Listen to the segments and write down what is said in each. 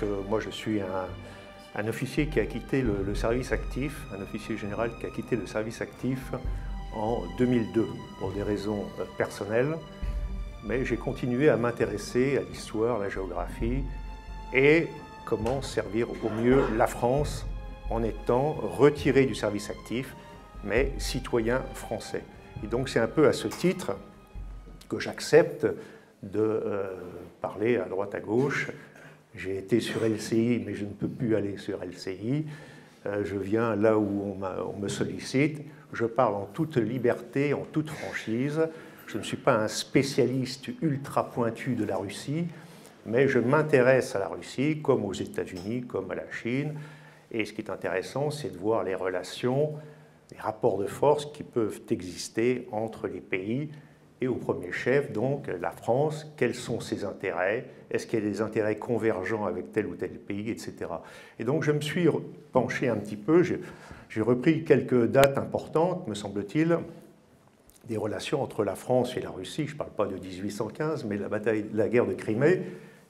que moi je suis un officier qui a quitté le service actif, un officier général qui a quitté le service actif en 2002 pour des raisons personnelles, mais j'ai continué à m'intéresser à l'histoire, à la géographie et comment servir au mieux la France en étant retiré du service actif, mais citoyen français. Et donc c'est un peu à ce titre que j'accepte de parler à droite à gauche. J'ai été sur LCI, mais je ne peux plus aller sur LCI. Je viens là où on me sollicite. Je parle en toute liberté, en toute franchise. Je ne suis pas un spécialiste ultra pointu de la Russie, mais je m'intéresse à la Russie, comme aux États-Unis, comme à la Chine. Et ce qui est intéressant, c'est de voir les relations, les rapports de force qui peuvent exister entre les pays. Et au premier chef, donc, la France, quels sont ses intérêts? Est-ce qu'il y a des intérêts convergents avec tel ou tel pays, etc. Et donc, je me suis penché un petit peu, j'ai repris quelques dates importantes, me semble-t-il, des relations entre la France et la Russie. Je ne parle pas de 1815, mais la guerre de Crimée,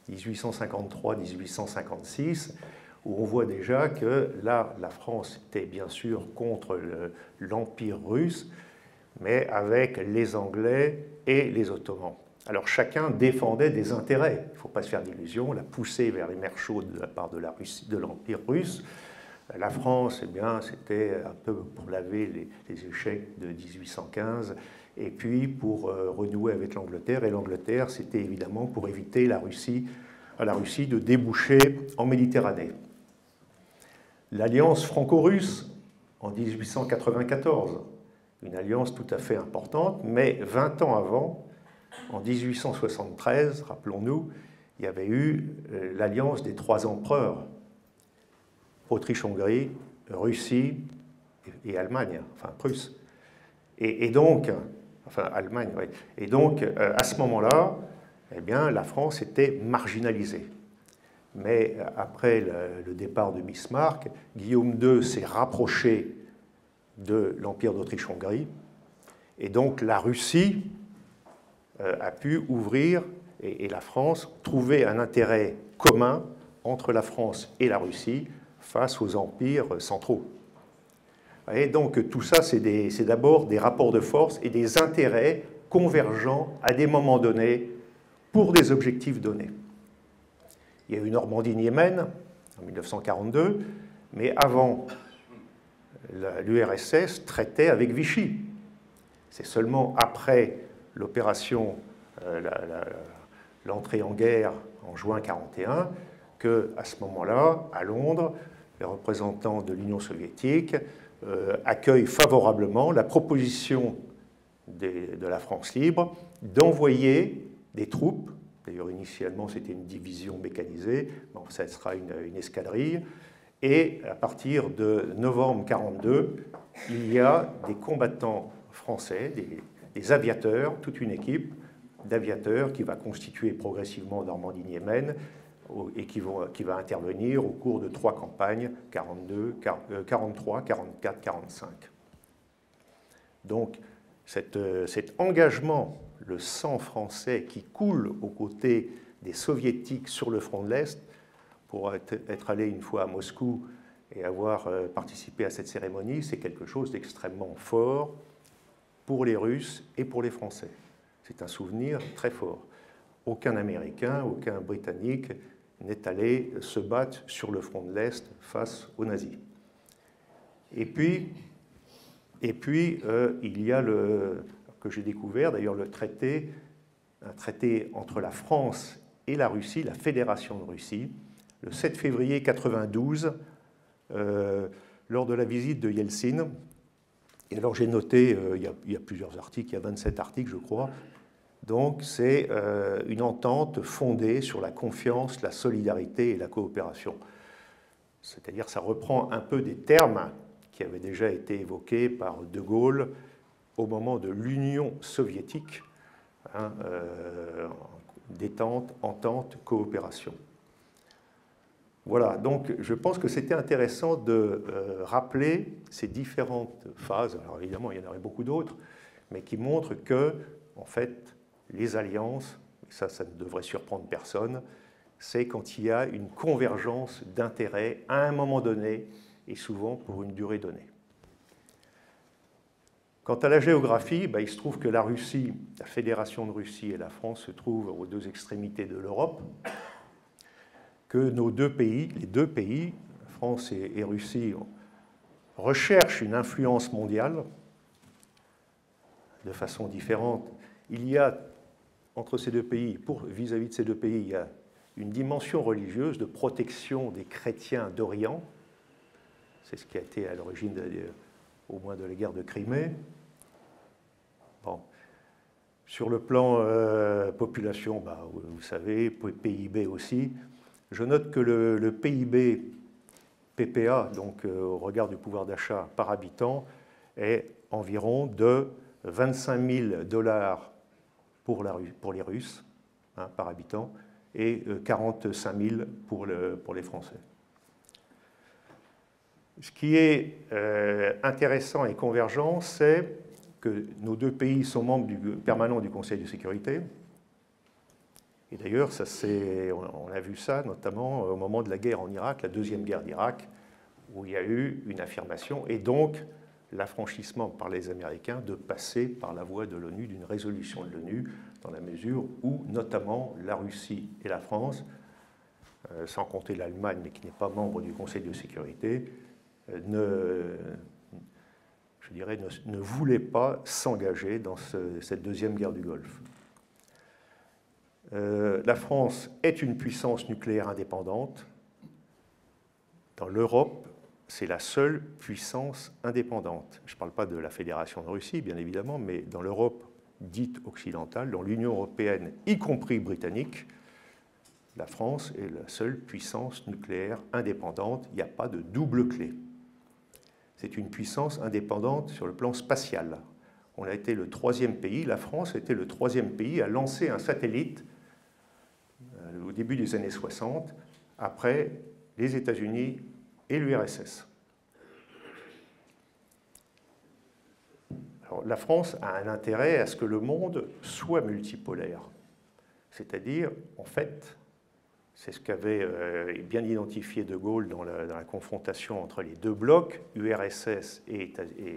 1853-1856, où on voit déjà que là, la France était bien sûr contre l'Empire russe, mais avec les Anglais et les Ottomans. Alors chacun défendait des intérêts. Il ne faut pas se faire d'illusions. La poussée vers les mers chaudes de la part de la Russie, de l'Empire russe. La France, eh bien, c'était un peu pour laver les échecs de 1815, et puis pour renouer avec l'Angleterre. Et l'Angleterre, c'était évidemment pour éviter à la Russie de déboucher en Méditerranée. L'alliance franco-russe en 1894. Une alliance tout à fait importante, mais 20 ans avant, en 1873, rappelons-nous, il y avait eu l'alliance des trois empereurs, Autriche-Hongrie, Russie et Allemagne, enfin Prusse. Et donc, enfin Allemagne, oui. Et donc, à ce moment-là, eh bien, la France était marginalisée. Mais après le départ de Bismarck, Guillaume II s'est rapproché de l'Empire d'Autriche-Hongrie. Et donc la Russie a pu ouvrir, et la France, trouver un intérêt commun entre la France et la Russie face aux empires centraux. Et donc tout ça, c'est d'abord des rapports de force et des intérêts convergents à des moments donnés pour des objectifs donnés. Il y a eu Normandie-Niemen en 1942, mais avant, l'URSS traitait avec Vichy. C'est seulement après l'opération, l'entrée en guerre en juin 1941, qu'à ce moment-là, à Londres, les représentants de l'Union soviétique accueillent favorablement la proposition de la France libre d'envoyer des troupes. D'ailleurs, initialement, c'était une division mécanisée, bon, ça sera une escadrille. Et à partir de novembre 1942, il y a des combattants français, des aviateurs, toute une équipe d'aviateurs qui va constituer progressivement Normandie-Niemen et qui va intervenir au cours de 3 campagnes, 42, 43, 44, 45. Donc cet engagement, le sang français qui coule aux côtés des soviétiques sur le front de l'Est, pour être allé une fois à Moscou et avoir participé à cette cérémonie, c'est quelque chose d'extrêmement fort pour les Russes et pour les Français. C'est un souvenir très fort. Aucun Américain, aucun Britannique n'est allé se battre sur le front de l'Est face aux nazis. Et puis il y a que j'ai découvert, d'ailleurs un traité entre la France et la Russie, la Fédération de Russie, le 7 février 1992, lors de la visite de Yeltsin. Et alors j'ai noté, il y a plusieurs articles, il y a 27 articles je crois, donc c'est une entente fondée sur la confiance, la solidarité et la coopération. C'est-à-dire ça reprend un peu des termes qui avaient déjà été évoqués par De Gaulle au moment de l'Union soviétique, hein, détente, entente, coopération. Voilà, donc je pense que c'était intéressant de rappeler ces différentes phases. Alors évidemment, il y en aurait beaucoup d'autres, mais qui montrent que, en fait, les alliances, ça ne devrait surprendre personne, c'est quand il y a une convergence d'intérêts à un moment donné et souvent pour une durée donnée. Quant à la géographie, il se trouve que la Russie, la Fédération de Russie et la France se trouvent aux deux extrémités de l'Europe, que nos deux pays, les deux pays, France et Russie, recherchent une influence mondiale de façon différente. Il y a entre ces deux pays, vis-à-vis de ces deux pays, il y a une dimension religieuse de protection des chrétiens d'Orient. C'est ce qui a été à l'origine au moins de la guerre de Crimée. Bon. Sur le plan population, vous savez, PIB aussi. Je note que le PIB PPA, donc au regard du pouvoir d'achat par habitant, est environ de 25 000 $ pour les Russes, hein, par habitant, et 45 000 pour les Français. Ce qui est intéressant et convergent, c'est que nos deux pays sont membres permanents du Conseil de sécurité. Et d'ailleurs, on a vu ça notamment au moment de la guerre en Irak, la deuxième guerre d'Irak, où il y a eu une affirmation, et donc l'affranchissement par les Américains de passer par la voie de l'ONU, d'une résolution de l'ONU, dans la mesure où, notamment, la Russie et la France, sans compter l'Allemagne, mais qui n'est pas membre du Conseil de sécurité, ne voulaient pas s'engager dans cette deuxième guerre du Golfe. La France est une puissance nucléaire indépendante. Dans l'Europe, c'est la seule puissance indépendante. Je ne parle pas de la Fédération de Russie, bien évidemment, mais dans l'Europe dite occidentale, dans l'Union européenne, y compris britannique, la France est la seule puissance nucléaire indépendante. Il n'y a pas de double clé. C'est une puissance indépendante sur le plan spatial. On a été le troisième pays, la France a été le troisième pays à lancer un satellite au début des années 60, après les États-Unis et l'URSS. Alors, la France a un intérêt à ce que le monde soit multipolaire. C'est-à-dire, en fait, c'est ce qu'avait bien identifié De Gaulle dans la confrontation entre les deux blocs, URSS et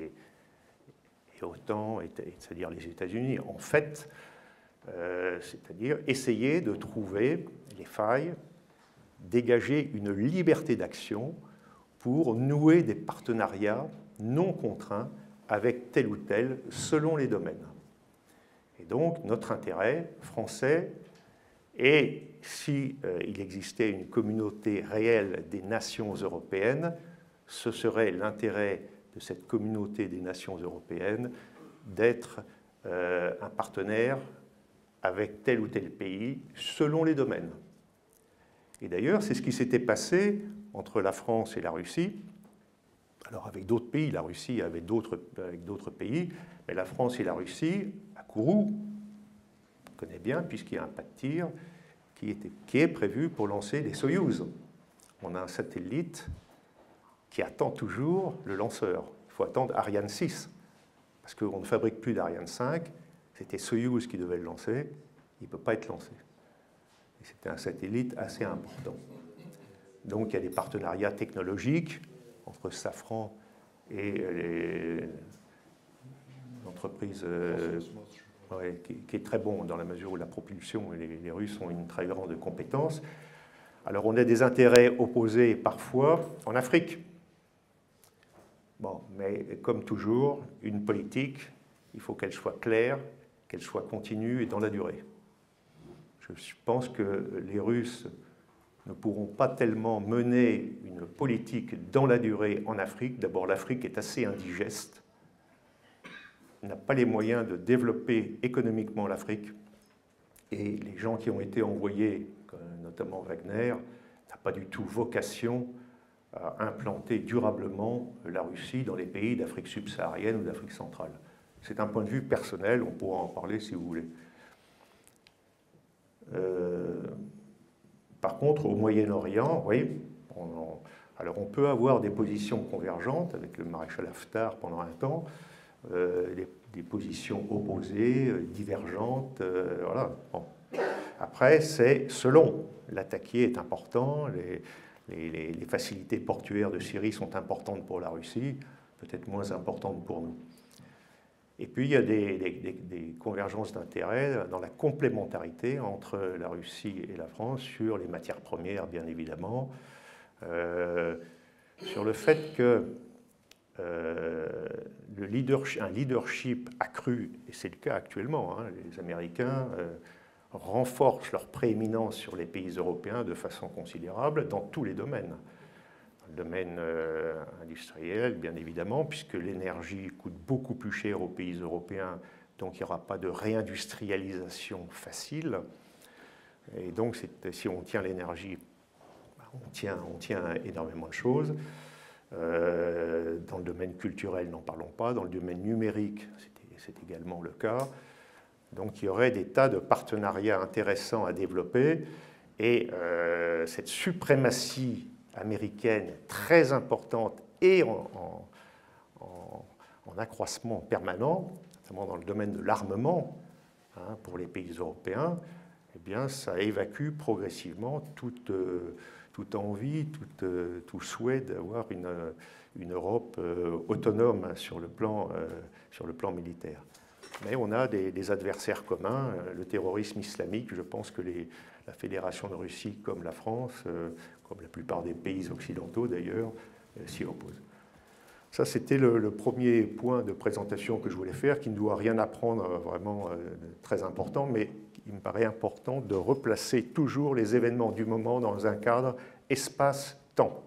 OTAN, c'est-à-dire les États-Unis. En fait, c'est-à-dire essayer de trouver les failles, dégager une liberté d'action pour nouer des partenariats non contraints avec tel ou tel, selon les domaines. Et donc, notre intérêt français, et si il existait une communauté réelle des nations européennes, ce serait l'intérêt de cette communauté des nations européennes d'être un partenaire avec tel ou tel pays, selon les domaines. Et d'ailleurs, c'est ce qui s'était passé entre la France et la Russie. Alors avec d'autres pays, la Russie avec d'autres pays, mais la France et la Russie, à Kourou, on connaît bien, puisqu'il y a un pas de tir qui est prévu pour lancer les Soyouz. On a un satellite qui attend toujours le lanceur. Il faut attendre Ariane 6, parce qu'on ne fabrique plus d'Ariane 5. C'était Soyouz qui devait le lancer. Il ne peut pas être lancé. C'était un satellite assez important. Donc il y a des partenariats technologiques entre Safran et l'entreprise qui est très bon dans la mesure où la propulsion et les Russes ont une très grande compétence. Alors on a des intérêts opposés parfois en Afrique. Bon, mais comme toujours, une politique, il faut qu'elle soit claire, qu'elle soit continue et dans la durée. Je pense que les Russes ne pourront pas tellement mener une politique dans la durée en Afrique. D'abord, l'Afrique est assez indigeste. On n'a pas les moyens de développer économiquement l'Afrique. Et les gens qui ont été envoyés, notamment Wagner, n'ont pas du tout vocation à implanter durablement la Russie dans les pays d'Afrique subsaharienne ou d'Afrique centrale. C'est un point de vue personnel, on pourra en parler si vous voulez. Par contre, au Moyen-Orient, oui, alors on peut avoir des positions convergentes avec le maréchal Haftar pendant un temps, des positions opposées, divergentes, voilà. Bon. Après, c'est selon. L'attaquer est important, les facilités portuaires de Syrie sont importantes pour la Russie, peut-être moins importantes pour nous. Et puis, il y a des convergences d'intérêts dans la complémentarité entre la Russie et la France sur les matières premières, bien évidemment, sur le fait que un leadership accru, et c'est le cas actuellement, hein, les Américains renforcent leur prééminence sur les pays européens de façon considérable dans tous les domaines. Le domaine industriel, bien évidemment, puisque l'énergie coûte beaucoup plus cher aux pays européens, donc il n'y aura pas de réindustrialisation facile. Et donc, si on tient l'énergie, on tient énormément de choses. Dans le domaine culturel, n'en parlons pas. Dans le domaine numérique, c'est également le cas. Donc, il y aurait des tas de partenariats intéressants à développer. Et cette suprématie américaine très importante et en accroissement permanent, notamment dans le domaine de l'armement, hein, pour les pays européens, eh bien, ça évacue progressivement toute envie, tout souhait d'avoir une Europe autonome sur le plan militaire. Mais on a des adversaires communs. Le terrorisme islamique, je pense que la Fédération de Russie, comme la France, comme la plupart des pays occidentaux d'ailleurs, s'y opposent. Ça, c'était le premier point de présentation que je voulais faire, qui ne doit rien apprendre vraiment très important, mais il me paraît important de replacer toujours les événements du moment dans un cadre espace-temps.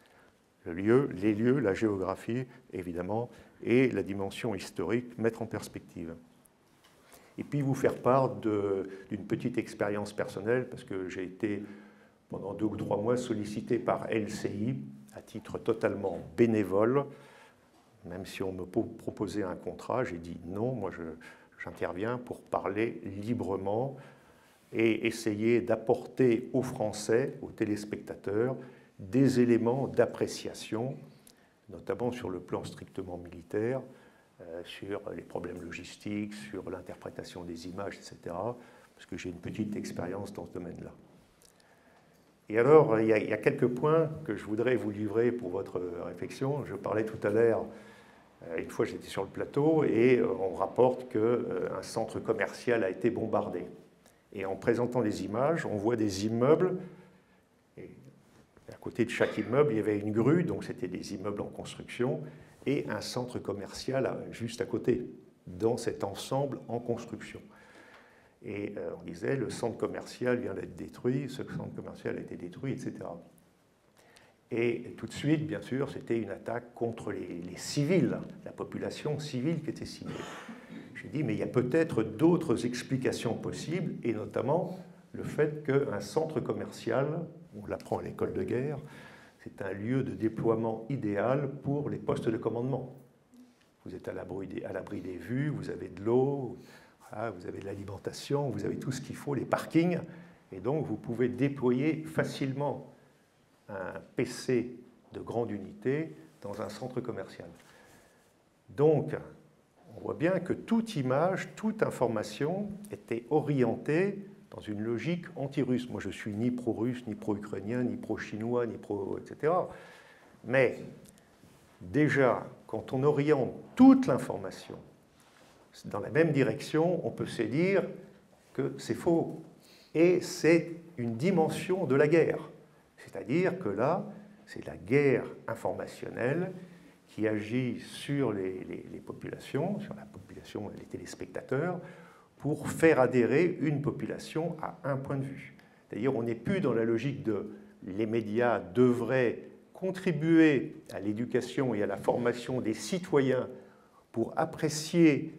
Les lieux, la géographie, évidemment, et la dimension historique, mettre en perspective. Et puis vous faire part d'une petite expérience personnelle, parce que j'ai été pendant 2 ou 3 mois sollicité par LCI à titre totalement bénévole. Même si on me proposait un contrat, j'ai dit non, moi j'interviens pour parler librement et essayer d'apporter aux Français, aux téléspectateurs, des éléments d'appréciation, notamment sur le plan strictement militaire, sur les problèmes logistiques, sur l'interprétation des images, etc., parce que j'ai une petite expérience dans ce domaine-là. Et alors, il y a quelques points que je voudrais vous livrer pour votre réflexion. Je parlais tout à l'heure, une fois j'étais sur le plateau, et on rapporte qu'un centre commercial a été bombardé. Et en présentant les images, on voit des immeubles, et à côté de chaque immeuble, il y avait une grue, donc c'était des immeubles en construction, et un centre commercial juste à côté, dans cet ensemble en construction. Et on disait, le centre commercial vient d'être détruit, ce centre commercial a été détruit, etc. Et tout de suite, bien sûr, c'était une attaque contre les civils, la population civile qui était ciblée. J'ai dit, mais il y a peut-être d'autres explications possibles, et notamment le fait qu'un centre commercial, on l'apprend à l'école de guerre, c'est un lieu de déploiement idéal pour les postes de commandement. Vous êtes à l'abri des vues, vous avez de l'eau, voilà, vous avez de l'alimentation, vous avez tout ce qu'il faut, les parkings, et donc vous pouvez déployer facilement un PC de grande unité dans un centre commercial. Donc, on voit bien que toute image, toute information était orientée dans une logique anti-russe. Moi, je ne suis ni pro-russe, ni pro-ukrainien, ni pro-chinois, ni pro... etc. Mais déjà, quand on oriente toute l'information dans la même direction, on peut se dire que c'est faux. Et c'est une dimension de la guerre. C'est-à-dire que là, c'est la guerre informationnelle qui agit sur les populations, sur la population et les téléspectateurs, pour faire adhérer une population à un point de vue. C'est-à-dire on n'est plus dans la logique de les médias devraient contribuer à l'éducation et à la formation des citoyens pour apprécier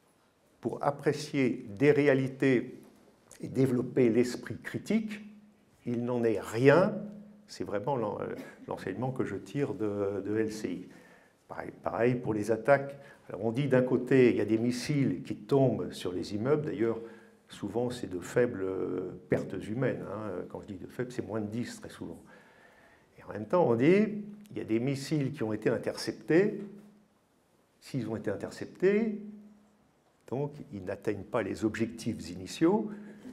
des réalités et développer l'esprit critique. Il n'en est rien, c'est vraiment l'enseignement que je tire de LCI. Pareil pour les attaques. Alors on dit d'un côté, il y a des missiles qui tombent sur les immeubles. D'ailleurs, souvent, c'est de faibles pertes humaines. Hein. Quand je dis de faibles, c'est moins de 10 très souvent. Et en même temps, on dit, il y a des missiles qui ont été interceptés. S'ils ont été interceptés, donc ils n'atteignent pas les objectifs initiaux,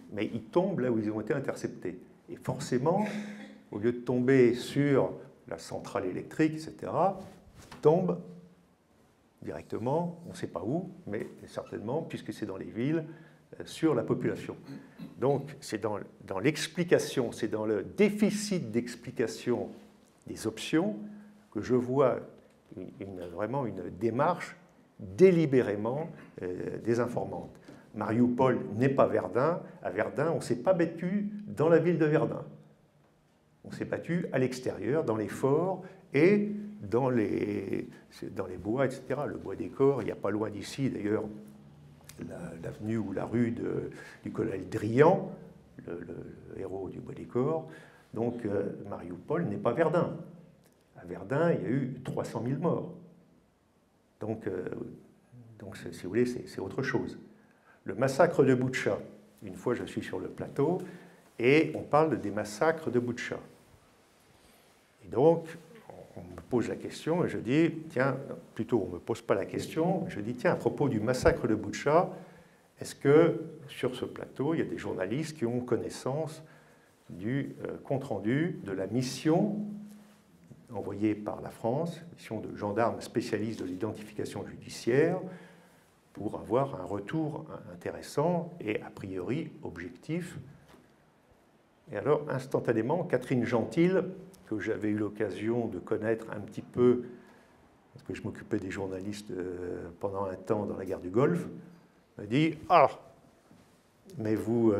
mais ils tombent là où ils ont été interceptés. Et forcément, au lieu de tomber sur la centrale électrique, etc., ils tombent directement, on ne sait pas où, mais certainement, puisque c'est dans les villes, sur la population. Donc, c'est dans l'explication, c'est dans le déficit d'explication des options que je vois vraiment une démarche délibérément désinformante. Mariupol n'est pas Verdun. À Verdun, on ne s'est pas battu dans la ville de Verdun. On s'est battu à l'extérieur, dans les forts et dans les bois, etc. Le bois des Corps, il n'y a pas loin d'ici, d'ailleurs, l'avenue ou la rue du colonel Drian, le héros du bois des Corps. Donc, Mariupol n'est pas Verdun. À Verdun, il y a eu 300 000 morts. Donc si vous voulez, c'est autre chose. Le massacre de Boutcha, une fois je suis sur le plateau, et on parle des massacres de Boutcha. Et donc, on me pose la question, et je dis, tiens, plutôt on ne me pose pas la question, je dis, tiens, à propos du massacre de Boutcha, est-ce que sur ce plateau, il y a des journalistes qui ont connaissance du compte-rendu de la mission envoyée par la France, mission de gendarmes spécialistes de l'identification judiciaire, pour avoir un retour intéressant et a priori objectif. Et alors, instantanément, Catherine Gentil, que j'avais eu l'occasion de connaître un petit peu, parce que je m'occupais des journalistes pendant un temps dans la guerre du Golfe, m'a dit « Ah, mais vous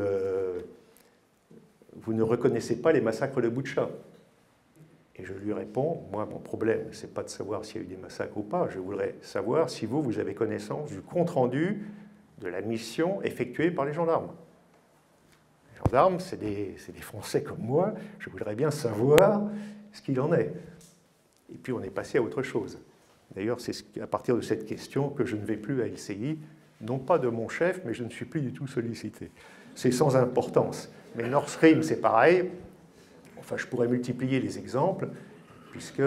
ne reconnaissez pas les massacres de Boutcha ». Et je lui réponds, moi, mon problème, ce n'est pas de savoir s'il y a eu des massacres ou pas, je voudrais savoir si vous avez connaissance du compte-rendu de la mission effectuée par les gendarmes. Les gendarmes, c'est des Français comme moi, je voudrais bien savoir ce qu'il en est. Et puis on est passé à autre chose. D'ailleurs, c'est à partir de cette question que je ne vais plus à LCI, non pas de mon chef, mais je ne suis plus du tout sollicité. C'est sans importance. Mais Nord Stream, c'est pareil. Enfin, je pourrais multiplier les exemples, puisque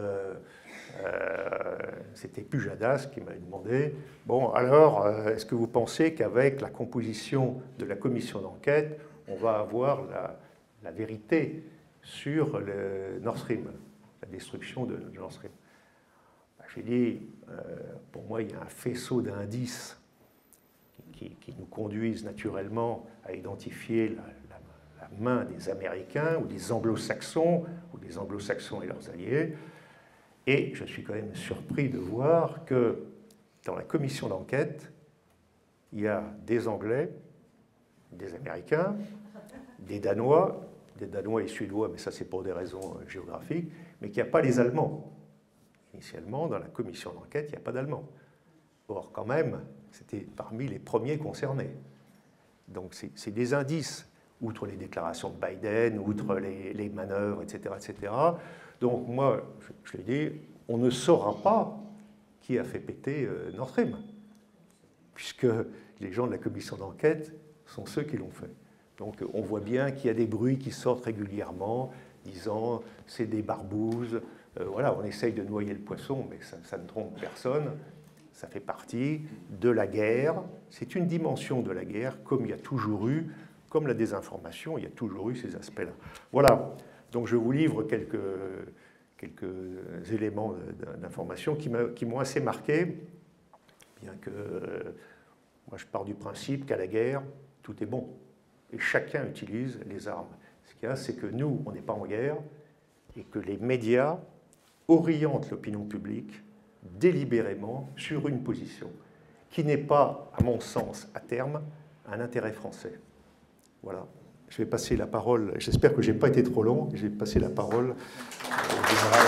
c'était Pujadas qui m'avait demandé « Bon, alors, est-ce que vous pensez qu'avec la composition de la commission d'enquête, on va avoir la vérité sur le Nord Stream, la destruction de Nord Stream ?» J'ai dit, pour moi, il y a un faisceau d'indices qui nous conduisent naturellement à identifier la main des Américains ou des Anglo-Saxons et leurs alliés. Et je suis quand même surpris de voir que dans la commission d'enquête, il y a des Anglais, des Américains, des Danois et Suédois, mais ça c'est pour des raisons géographiques, mais qu'il n'y a pas les Allemands. Initialement, dans la commission d'enquête, il n'y a pas d'Allemands. Or, quand même, c'était parmi les premiers concernés. Donc c'est des indices, outre les déclarations de Biden, outre les manœuvres, etc., etc. Donc moi, je l'ai dit, on ne saura pas qui a fait péter Nord Stream, puisque les gens de la commission d'enquête sont ceux qui l'ont fait. Donc on voit bien qu'il y a des bruits qui sortent régulièrement, disant c'est des barbouzes, voilà, on essaye de noyer le poisson, mais ça ne trompe personne. Ça fait partie de la guerre. C'est une dimension de la guerre, comme il y a toujours eu, comme la désinformation, il y a toujours eu ces aspects-là. Voilà, donc je vous livre quelques éléments d'information qui m'ont assez marqué, bien que moi je pars du principe qu'à la guerre, tout est bon, et chacun utilise les armes. Ce qu'il y a, c'est que nous, on n'est pas en guerre, et que les médias orientent l'opinion publique délibérément sur une position qui n'est pas, à mon sens, à terme, un intérêt français. Voilà. Je vais passer la parole, j'espère que je n'ai pas été trop long, je vais passer la parole au général.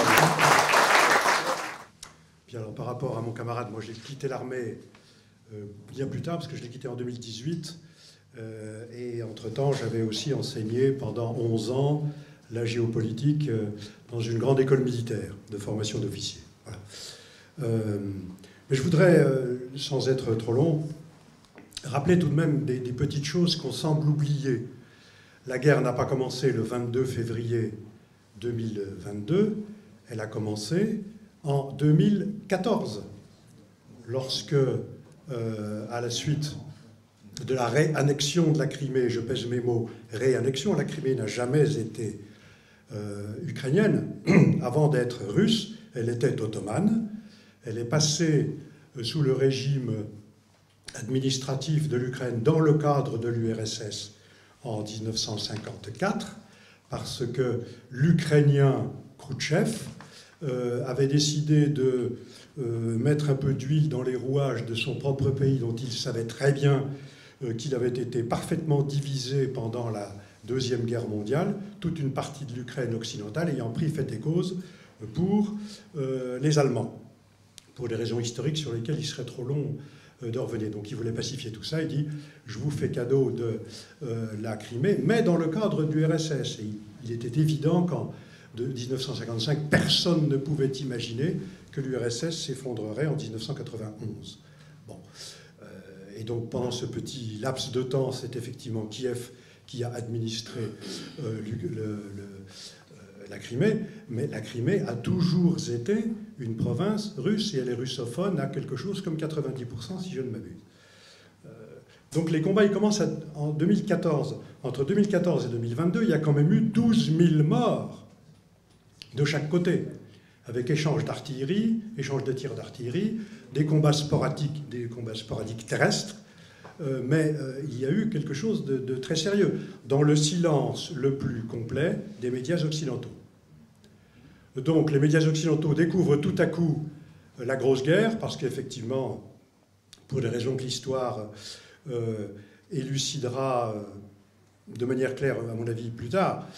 Bien, alors, par rapport à mon camarade, moi j'ai quitté l'armée bien plus tard, parce que je l'ai quitté en 2018, et entre-temps j'avais aussi enseigné pendant 11 ans la géopolitique dans une grande école militaire de formation d'officiers. Voilà. Mais je voudrais, sans être trop long, rappeler tout de même des petites choses qu'on semble oublier. La guerre n'a pas commencé le 22 février 2022, elle a commencé en 2014, lorsque, à la suite de la réannexion de la Crimée, je pèse mes mots, réannexion, la Crimée n'a jamais été ukrainienne. Avant d'être russe, elle était ottomane. Elle est passée sous le régime administratif de l'Ukraine dans le cadre de l'URSS en 1954, parce que l'Ukrainien Khrouchtchev avait décidé de mettre un peu d'huile dans les rouages de son propre pays, dont il savait très bien qu'il avait été parfaitement divisé pendant la Deuxième Guerre mondiale, toute une partie de l'Ukraine occidentale ayant pris fait et cause pour les Allemands, pour des raisons historiques sur lesquelles il serait trop long de revenir. Donc il voulait pacifier tout ça, il dit « je vous fais cadeau de la Crimée, mais dans le cadre du RSS ». Et il était évident qu'en 1955, personne ne pouvait imaginer que l'URSS s'effondrerait en 1991. Bon. Et donc pendant ce petit laps de temps, c'est effectivement Kiev qui a administré la Crimée, mais la Crimée a toujours été une province russe et elle est russophone à quelque chose comme 90% si je ne m'abuse. Donc les combats ils commencent en 2014. Entre 2014 et 2022, il y a quand même eu 12 000 morts de chaque côté, avec échange d'artillerie, échange de tirs d'artillerie, des combats sporadiques terrestres, mais il y a eu quelque chose de très sérieux, dans le silence le plus complet des médias occidentaux. Donc les médias occidentaux découvrent tout à coup la grosse guerre, parce qu'effectivement, pour des raisons que l'histoire élucidera de manière claire, à mon avis, plus tard,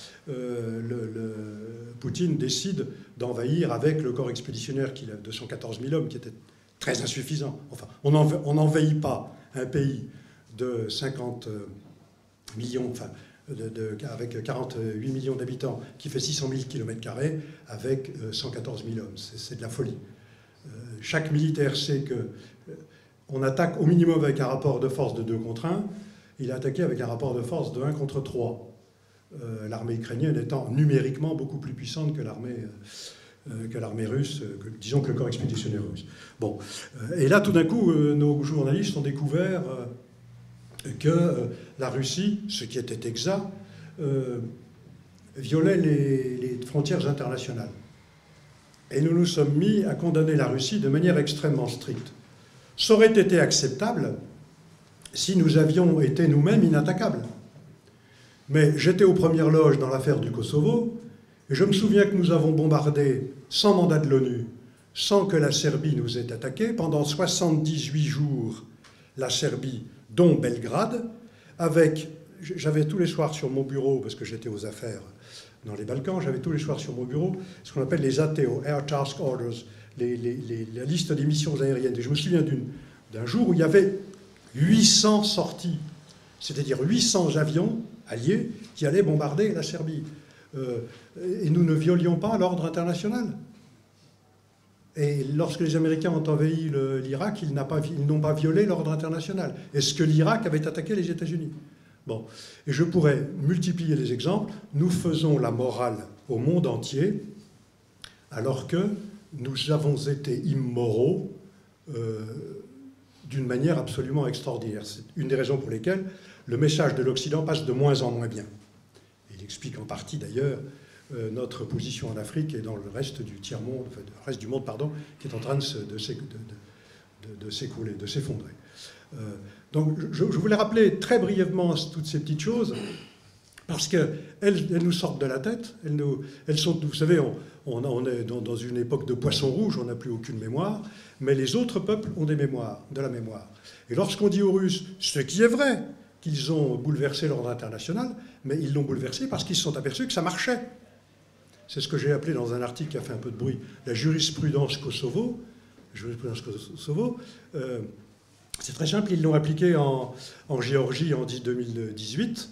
Poutine décide d'envahir avec le corps expéditionnaire qu'il a de 214 000 hommes, qui était très insuffisant. Enfin, on n'envahit pas un pays de 50 millions, enfin, avec 48 millions d'habitants, qui fait 600 000 km² avec 114 000 hommes. C'est de la folie. Chaque militaire sait qu'on attaque au minimum avec un rapport de force de 2 contre 1. Il a attaqué avec un rapport de force de 1 contre 3. L'armée ukrainienne étant numériquement beaucoup plus puissante que l'armée russe, disons que le corps expéditionnaire russe. Bon. Et là, tout d'un coup, nos journalistes ont découvert que la Russie, ce qui était exact, violait les frontières internationales. Et nous nous sommes mis à condamner la Russie de manière extrêmement stricte. Ça aurait été acceptable si nous avions été nous-mêmes inattaquables. Mais j'étais aux premières loges dans l'affaire du Kosovo, et je me souviens que nous avons bombardé, sans mandat de l'ONU, sans que la Serbie nous ait attaqués, pendant 78 jours, la Serbie, dont Belgrade, j'avais tous les soirs sur mon bureau, parce que j'étais aux affaires dans les Balkans, j'avais tous les soirs sur mon bureau ce qu'on appelle les ATO, Air Task Orders, la liste des missions aériennes. Et je me souviens d'un jour où il y avait 800 sorties, c'est-à-dire 800 avions alliés qui allaient bombarder la Serbie. Et nous ne violions pas l'ordre international. Et lorsque les Américains ont envahi l'Irak, ils n'ont pas violé l'ordre international. Est-ce que l'Irak avait attaqué les États-Unis? Bon. Et je pourrais multiplier les exemples. Nous faisons la morale au monde entier, alors que nous avons été immoraux d'une manière absolument extraordinaire. C'est une des raisons pour lesquelles le message de l'Occident passe de moins en moins bien. Il explique en partie d'ailleurs notre position en Afrique et dans le reste du tiers-monde, enfin, le reste du monde, pardon, qui est en train de s'écrouler, de s'effondrer. Donc je voulais rappeler très brièvement toutes ces petites choses, parce qu'elles nous sortent de la tête. Elles sont, vous savez, on est dans une époque de poisson rouge, on n'a plus aucune mémoire, mais les autres peuples ont de la mémoire. Et lorsqu'on dit aux Russes, ce qui est vrai, qu'ils ont bouleversé l'ordre international, mais ils l'ont bouleversé parce qu'ils se sont aperçus que ça marchait. C'est ce que j'ai appelé dans un article qui a fait un peu de bruit, la jurisprudence Kosovo. C'est très simple, ils l'ont appliqué en Géorgie en 2018,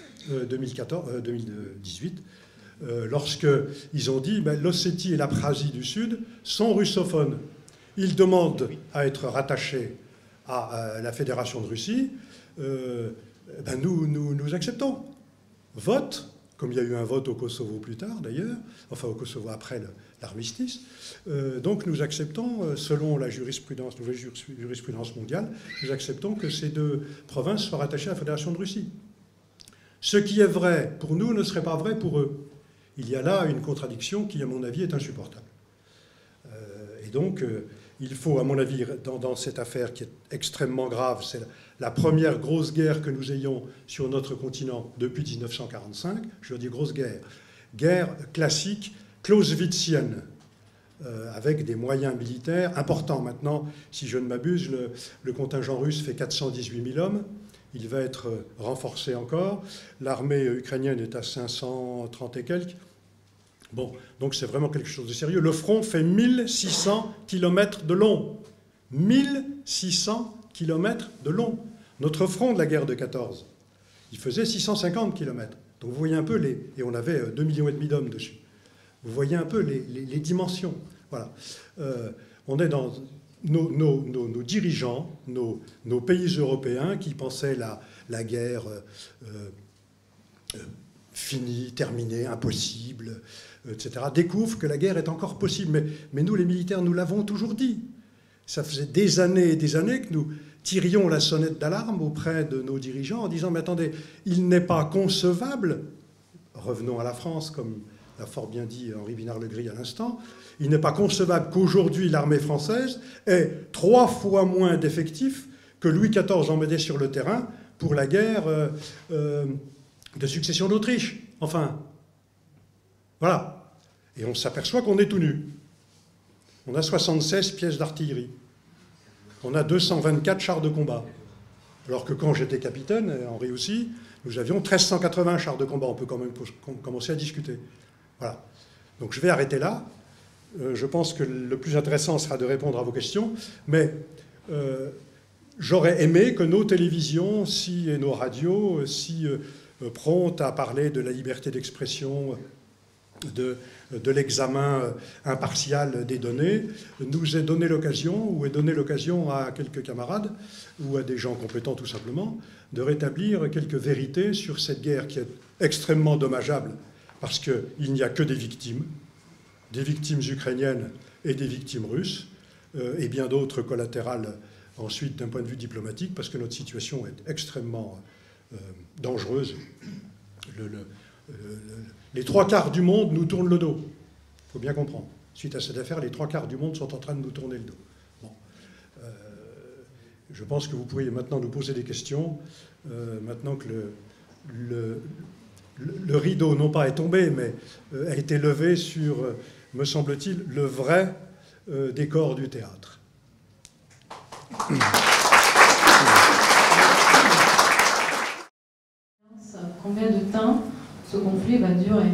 lorsqu'ils ont dit l'Ossétie et l'Abkhazie du Sud sont russophones. Ils demandent à être rattachés à la Fédération de Russie. Nous acceptons. Vote comme il y a eu un vote au Kosovo plus tard d'ailleurs, enfin au Kosovo après l'armistice. Donc nous acceptons, selon la jurisprudence, nouvelle jurisprudence mondiale, nous acceptons que ces deux provinces soient rattachées à la Fédération de Russie. Ce qui est vrai pour nous ne serait pas vrai pour eux. Il y a là une contradiction qui, à mon avis, est insupportable. Et donc, il faut, à mon avis, dans cette affaire qui est extrêmement grave, c'est la première grosse guerre que nous ayons sur notre continent depuis 1945, je veux dire grosse guerre, guerre classique, clausewitzienne, avec des moyens militaires importants. Maintenant, si je ne m'abuse, le contingent russe fait 418 000 hommes. Il va être renforcé encore. L'armée ukrainienne est à 530 et quelques. Bon, donc c'est vraiment quelque chose de sérieux. Le front fait 1600 km de long. 1600 km de long. Notre front de la guerre de 14, il faisait 650 km. Donc vous voyez un peu et on avait 2,5 millions d'hommes dessus. Vous voyez un peu les dimensions. Voilà. On est dans nos dirigeants, nos pays européens qui pensaient la guerre finie, terminée, impossible, etc., découvrent que la guerre est encore possible. Mais nous, les militaires, nous l'avons toujours dit. Ça faisait des années et des années que nous tirions la sonnette d'alarme auprès de nos dirigeants en disant « Mais attendez, il n'est pas concevable, revenons à la France, comme l'a fort bien dit Henri Binard-Legris à l'instant, il n'est pas concevable qu'aujourd'hui l'armée française ait 3 fois moins d'effectifs que Louis XIV en mettait sur le terrain pour la guerre de succession d'Autriche. Enfin, voilà. Et on s'aperçoit qu'on est tout nu. On a 76 pièces d'artillerie. On a 224 chars de combat. Alors que quand j'étais capitaine, et Henri aussi, nous avions 1380 chars de combat. On peut quand même commencer à discuter. Voilà. Donc je vais arrêter là. Je pense que le plus intéressant sera de répondre à vos questions. Mais j'aurais aimé que nos télévisions et nos radios, si promptes à parler de la liberté d'expression, de l'examen impartial des données, nous aient donné l'occasion, ou aient donné l'occasion à quelques camarades, ou à des gens compétents tout simplement, de rétablir quelques vérités sur cette guerre qui est extrêmement dommageable, parce qu'il n'y a que des victimes ukrainiennes et des victimes russes, et bien d'autres collatérales ensuite d'un point de vue diplomatique, parce que notre situation est extrêmement dangereuse. Les 3/4 du monde nous tournent le dos. Il faut bien comprendre. Suite à cette affaire, les 3/4 du monde sont en train de nous tourner le dos. Bon. Je pense que vous pourriez maintenant nous poser des questions, maintenant que le rideau, non pas est tombé, mais a été levé sur, me semble-t-il, le vrai décor du théâtre. Combien de temps ce conflit va durer?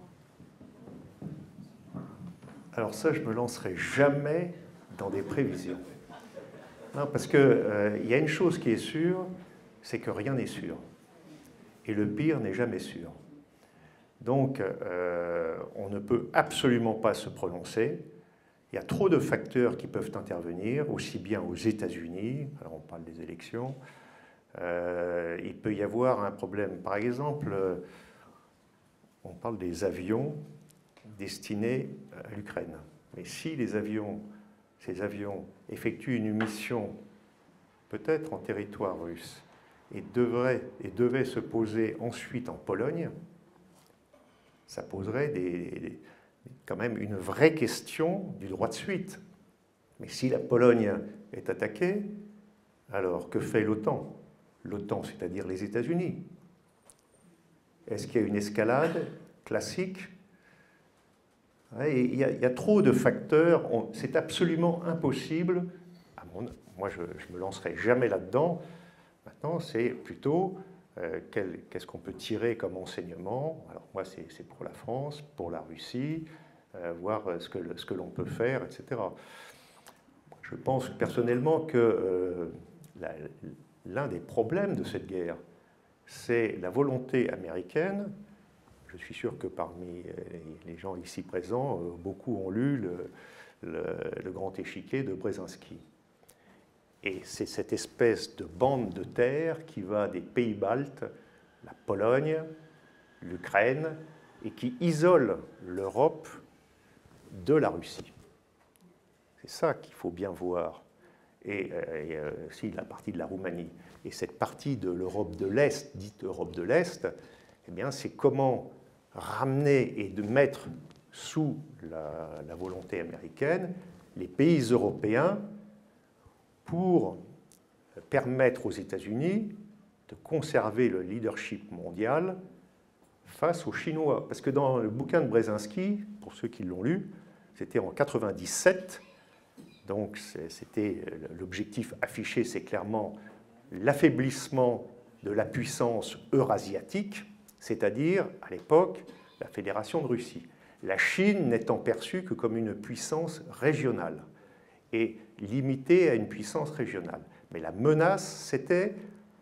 Alors ça, je ne me lancerai jamais dans des prévisions. Non, parce qu'il y a une chose qui est sûre, c'est que rien n'est sûr. Et le pire n'est jamais sûr. Donc, on ne peut absolument pas se prononcer. Il y a trop de facteurs qui peuvent intervenir, aussi bien aux États-Unis, alors on parle des élections, il peut y avoir un problème. Par exemple, on parle des avions destinés à l'Ukraine. Mais si ces avions effectuent une mission, peut-être en territoire russe, et devaient se poser ensuite en Pologne, ça poserait quand même une vraie question du droit de suite. Mais si la Pologne est attaquée, alors que fait l'OTAN? L'OTAN, c'est-à-dire les États-Unis. Est-ce qu'il y a une escalade classique? Il y a trop de facteurs. C'est absolument impossible. Moi, je ne me lancerai jamais là-dedans. Maintenant, c'est plutôt qu'est-ce qu'on peut tirer comme enseignement. Alors moi, c'est pour la France, pour la Russie, voir ce que l'on peut faire, etc. Je pense personnellement que l'un des problèmes de cette guerre, c'est la volonté américaine. Je suis sûr que parmi les gens ici présents, beaucoup ont lu le Grand Échiquier de Brzezinski. Et c'est cette espèce de bande de terre qui va des pays baltes, la Pologne, l'Ukraine et qui isole l'Europe de la Russie. C'est ça qu'il faut bien voir. Et aussi la partie de la Roumanie. Et cette partie de l'Europe de l'Est, dite Europe de l'Est, eh bien, c'est comment ramener et de mettre sous la volonté américaine les pays européens pour permettre aux États-Unis de conserver le leadership mondial face aux Chinois. Parce que dans le bouquin de Brzezinski, pour ceux qui l'ont lu, c'était en 1997, donc c'était l'objectif affiché, c'est clairement l'affaiblissement de la puissance eurasiatique, c'est-à-dire, à l'époque, la Fédération de Russie. La Chine n'étant perçue que comme une puissance régionale et limitée à une puissance régionale. Mais la menace, c'était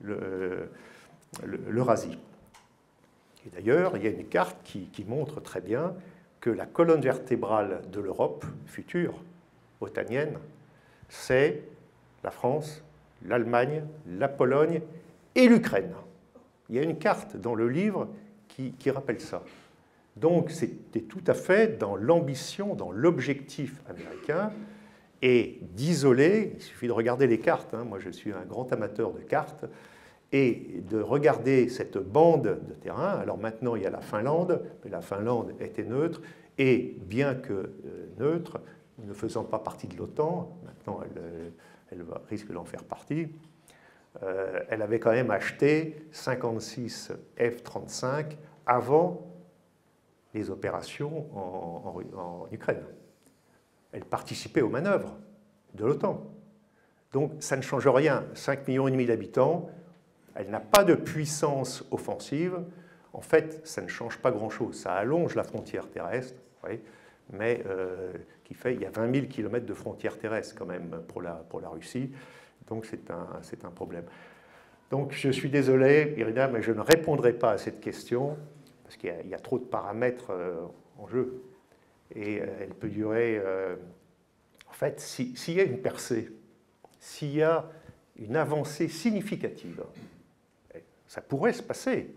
l'Eurasie. Et d'ailleurs, il y a une carte qui montre très bien que la colonne vertébrale de l'Europe future, otanienne, c'est la France, l'Allemagne, la Pologne et l'Ukraine. Il y a une carte dans le livre qui rappelle ça. Donc c'était tout à fait dans l'ambition, dans l'objectif américain, et d'isoler, il suffit de regarder les cartes, hein, moi je suis un grand amateur de cartes, et de regarder cette bande de terrain. Alors maintenant il y a la Finlande, mais la Finlande était neutre, et bien que neutre, ne faisant pas partie de l'OTAN, maintenant elle risque d'en faire partie, elle avait quand même acheté 56 F-35 avant les opérations en Ukraine. Elle participait aux manœuvres de l'OTAN. Donc ça ne change rien. 5,5 millions d'habitants, elle n'a pas de puissance offensive. En fait, ça ne change pas grand-chose. Ça allonge la frontière terrestre, oui, mais il y a 20 000 km de frontière terrestre quand même pour la Russie. Donc c'est un problème. Donc je suis désolé, Irina, mais je ne répondrai pas à cette question parce qu'il y a trop de paramètres en jeu. Et elle peut durer... en fait, s'il y a une percée, s'il y a une avancée significative, ça pourrait se passer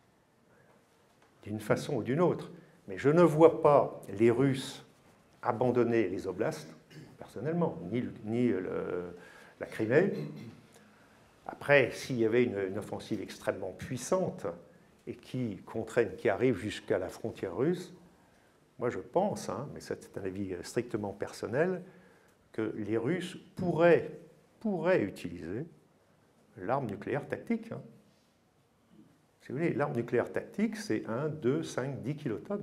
d'une façon ou d'une autre. Mais je ne vois pas les Russes abandonner les oblasts, personnellement, ni la Crimée. Après, s'il y avait une offensive extrêmement puissante et qui arrive jusqu'à la frontière russe, moi je pense, hein, mais c'est un avis strictement personnel, que les Russes pourraient utiliser l'arme nucléaire tactique. Hein. Si vous voulez, l'arme nucléaire tactique, c'est 1, 2, 5, 10 kilotonnes.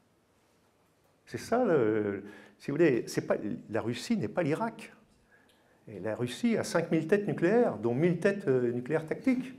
C'est ça, si vous voulez, la Russie n'est pas l'Irak. Et la Russie a 5000 têtes nucléaires, dont 1000 têtes nucléaires tactiques.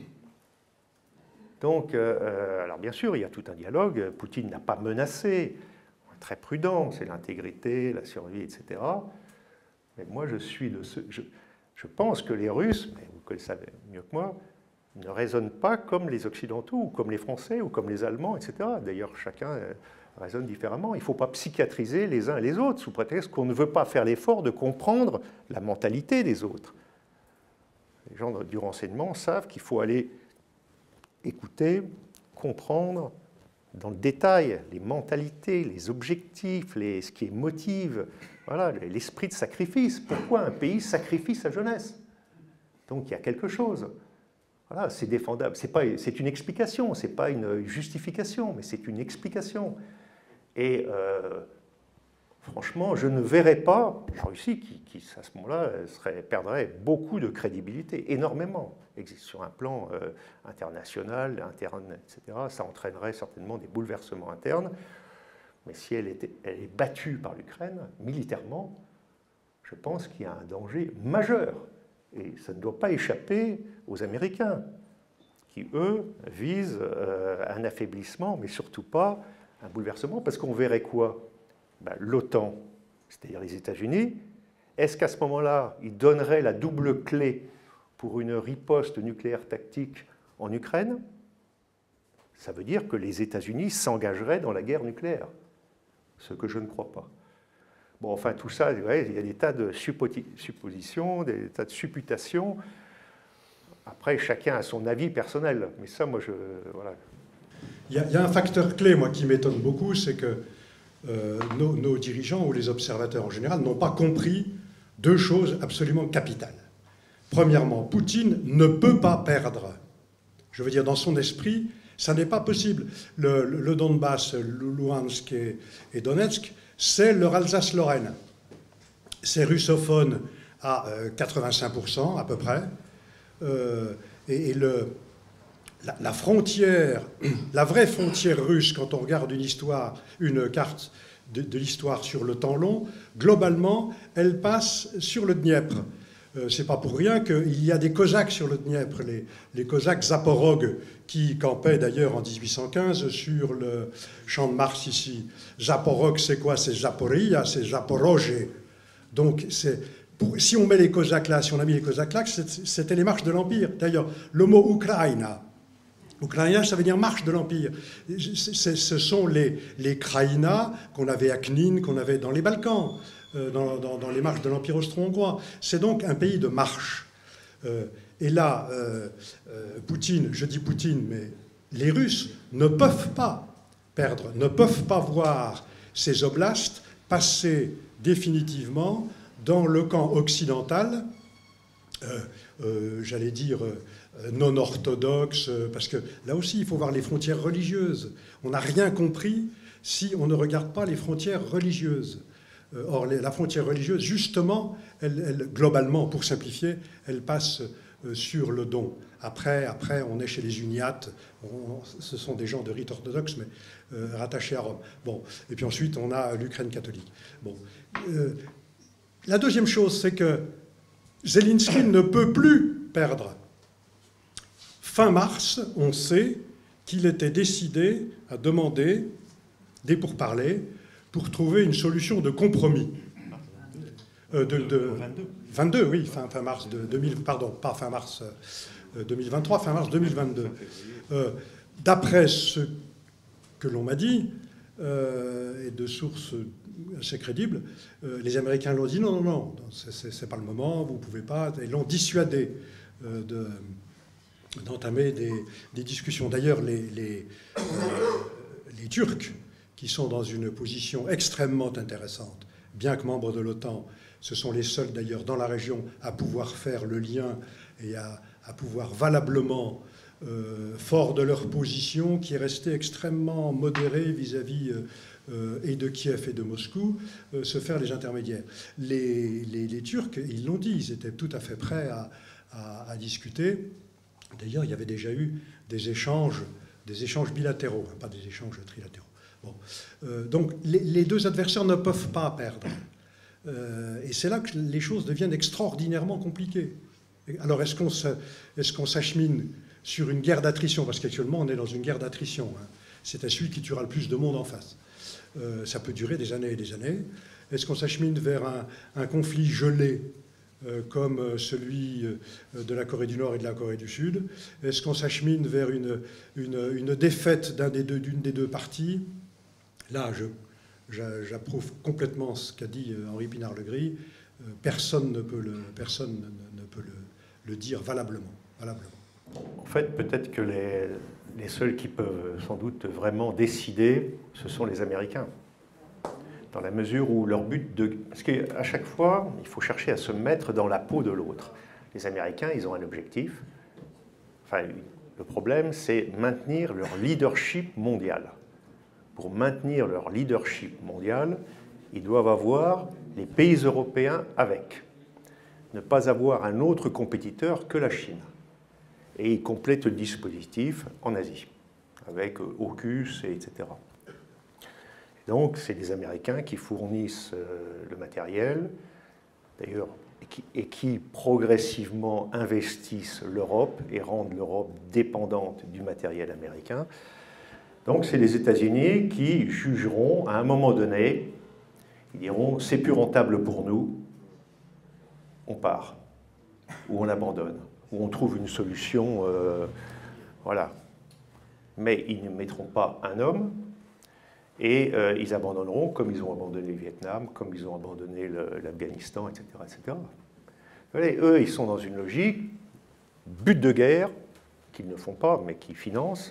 Donc, alors bien sûr, il y a tout un dialogue. Poutine n'a pas menacé, très prudent, c'est l'intégrité, la survie, etc. Mais moi, je pense que les Russes, mais vous le savez mieux que moi, ne raisonnent pas comme les Occidentaux, ou comme les Français, ou comme les Allemands, etc. D'ailleurs, chacun raisonne différemment. Il ne faut pas psychiatriser les uns et les autres, sous prétexte qu'on ne veut pas faire l'effort de comprendre la mentalité des autres. Les gens du renseignement savent qu'il faut aller écouter, comprendre dans le détail les mentalités, les objectifs, ce qui motive, voilà, l'esprit de sacrifice. Pourquoi un pays sacrifie sa jeunesse? Donc il y a quelque chose. Voilà, c'est défendable. C'est une explication, ce n'est pas une justification, mais c'est une explication. Et franchement, je ne verrais pas la Russie qui à ce moment-là, perdrait beaucoup de crédibilité, énormément, sur un plan international, interne, etc. Ça entraînerait certainement des bouleversements internes. Mais si elle est battue par l'Ukraine, militairement, je pense qu'il y a un danger majeur. Et ça ne doit pas échapper aux Américains, qui, eux, visent un affaiblissement, mais surtout pas un bouleversement, parce qu'on verrait quoi? L'OTAN, c'est-à-dire les États-Unis. Est-ce qu'à ce moment-là, ils donneraient la double clé pour une riposte nucléaire tactique en Ukraine? Ça veut dire que les États-Unis s'engageraient dans la guerre nucléaire, ce que je ne crois pas. Bon, enfin, tout ça, ouais, il y a des tas de suppositions, des tas de supputations. Après, chacun a son avis personnel. Mais ça, moi, voilà. Il y a un facteur clé, moi, qui m'étonne beaucoup, c'est que nos dirigeants ou les observateurs en général n'ont pas compris deux choses absolument capitales. Premièrement, Poutine ne peut pas perdre. Je veux dire, dans son esprit, ça n'est pas possible. Le Donbass, Luhansk et Donetsk, c'est leur Alsace-Lorraine. C'est russophone à 85% à peu près. La frontière, la vraie frontière russe, quand on regarde une carte de l'histoire sur le temps long, globalement, elle passe sur le Dniepr. C'est pas pour rien qu'il y a des Cosaques sur le Dniepr, les Cosaques Zaporog, qui campaient d'ailleurs en 1815 sur le champ de Mars ici. Zaporog, c'est quoi? C'est Zaporia, c'est Zaporozhye. Donc, si on met les Cosaques là, si on a mis les Cosaques là, c'était les marches de l'Empire. D'ailleurs, le mot Ukraina, Ukraina, ça veut dire marche de l'Empire. Ce sont les Kraïna qu'on avait à Knin, qu'on avait dans les Balkans, dans les marches de l'Empire austro-hongrois. C'est donc un pays de marche. Et là, Poutine, je dis Poutine, mais les Russes ne peuvent pas perdre, ne peuvent pas voir ces oblasts passer définitivement dans le camp occidental, j'allais dire non orthodoxe, parce que là aussi, il faut voir les frontières religieuses. On n'a rien compris si on ne regarde pas les frontières religieuses. Or, la frontière religieuse, justement, globalement, pour simplifier, elle passe sur le Don. Après, on est chez les uniates, ce sont des gens de rite orthodoxe, mais rattachés à Rome. Bon. Et puis ensuite, on a l'Ukraine catholique. Bon. La deuxième chose, c'est que Zelensky ne peut plus perdre. Fin mars, on sait qu'il était décidé à demander des pourparlers pour trouver une solution de compromis. 22, oui, fin mars 2000, pardon, pas fin mars 2023, fin mars 2022. D'après ce que l'on m'a dit, et de sources assez crédibles, les Américains l'ont dit non, c'est pas le moment, vous pouvez pas, ils l'ont dissuadé d'entamer des discussions. D'ailleurs, les Turcs, qui sont dans une position extrêmement intéressante, bien que membres de l'OTAN, ce sont les seuls d'ailleurs dans la région à pouvoir faire le lien et à pouvoir valablement, fort de leur position, qui est restée extrêmement modérée vis-à-vis et de Kiev et de Moscou, se faire les intermédiaires. Les Turcs, ils l'ont dit, ils étaient tout à fait prêts à discuter. D'ailleurs, il y avait déjà eu des échanges bilatéraux, pas des échanges trilatéraux. Bon. Donc, les deux adversaires ne peuvent pas perdre. Et c'est là que les choses deviennent extraordinairement compliquées. Alors, est-ce qu'on s'achemine sur une guerre d'attrition? Parce qu'actuellement, on est dans une guerre d'attrition. Hein. C'est à celui qui tuera le plus de monde en face. Ça peut durer des années et des années. Est-ce qu'on s'achemine vers un conflit gelé comme celui de la Corée du Nord et de la Corée du Sud? Est-ce qu'on s'achemine vers une défaite d'une des deux parties? Là, j'approuve complètement ce qu'a dit Henri Pinard-Legris. Personne ne peut le dire valablement. En fait, peut-être que les seuls qui peuvent sans doute vraiment décider, ce sont les Américains. Dans la mesure où leur but Parce qu'à chaque fois, il faut chercher à se mettre dans la peau de l'autre. Les Américains, ils ont un objectif. Enfin, le problème, c'est maintenir leur leadership mondial. Pour maintenir leur leadership mondial, ils doivent avoir les pays européens avec. Ne pas avoir un autre compétiteur que la Chine. Et ils complètent le dispositif en Asie, avec AUKUS, etc. Donc, c'est les Américains qui fournissent le matériel, d'ailleurs, et qui progressivement investissent l'Europe et rendent l'Europe dépendante du matériel américain. Donc, c'est les États-Unis qui jugeront à un moment donné, ils diront, c'est plus rentable pour nous, on part, ou on abandonne, ou on trouve une solution, voilà. Mais ils ne mettront pas un homme, et ils abandonneront comme ils ont abandonné le Vietnam, comme ils ont abandonné l'Afghanistan, etc., etc. Vous voyez, eux, ils sont dans une logique, but de guerre, qu'ils ne font pas, mais qu'ils financent,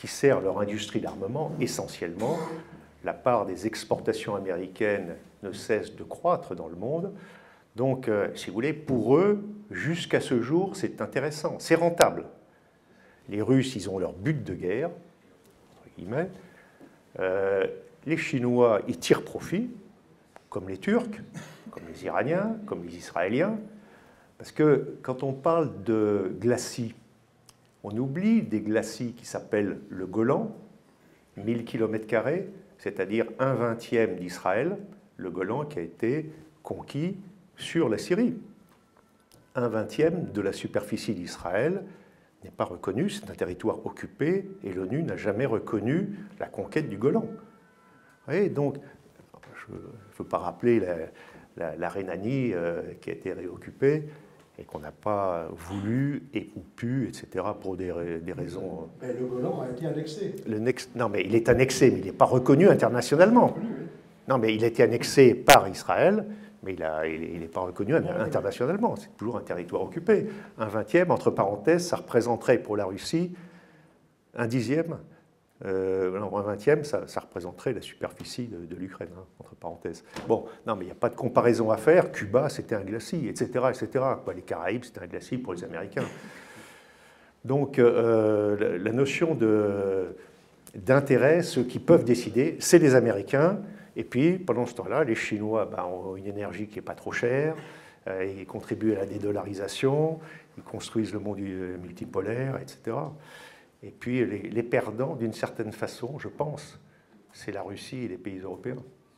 qui sert leur industrie d'armement essentiellement. La part des exportations américaines ne cesse de croître dans le monde. Donc, si vous voulez, pour eux, jusqu'à ce jour, c'est intéressant, c'est rentable. Les Russes, ils ont leur but de guerre, entre guillemets. Les Chinois, ils tirent profit, comme les Turcs, comme les Iraniens, comme les Israéliens. Parce que quand on parle de glacis, on oublie des glacis qui s'appellent le Golan, 1000 km², c'est-à-dire 1/20 d'Israël, le Golan qui a été conquis sur la Syrie. 1/20 de la superficie d'Israël n'est pas reconnu, c'est un territoire occupé, et l'ONU n'a jamais reconnu la conquête du Golan. Et donc, je ne veux pas rappeler la Rhénanie qui a été réoccupée et qu'on n'a pas voulu et ou pu, etc., pour des raisons... Mais le Golan a été annexé. Non, mais il est annexé, mais il n'est pas reconnu internationalement. Non, mais il a été annexé par Israël, mais il n'est pas reconnu internationalement. C'est toujours un territoire occupé. 1/20, entre parenthèses, ça représenterait pour la Russie 1/10. 1/20, ça représenterait la superficie de l'Ukraine, hein, entre parenthèses. Bon, non, mais il n'y a pas de comparaison à faire. Cuba, c'était un glacis, etc., etc. Les Caraïbes, c'était un glacis pour les Américains. Donc, la notion d'intérêt, ceux qui peuvent décider, c'est les Américains. Et puis, pendant ce temps-là, les Chinois ont une énergie qui n'est pas trop chère, ils contribuent à la dédollarisation, ils construisent le monde multipolaire, etc. Et puis, les perdants, d'une certaine façon, je pense, c'est la Russie et les pays européens.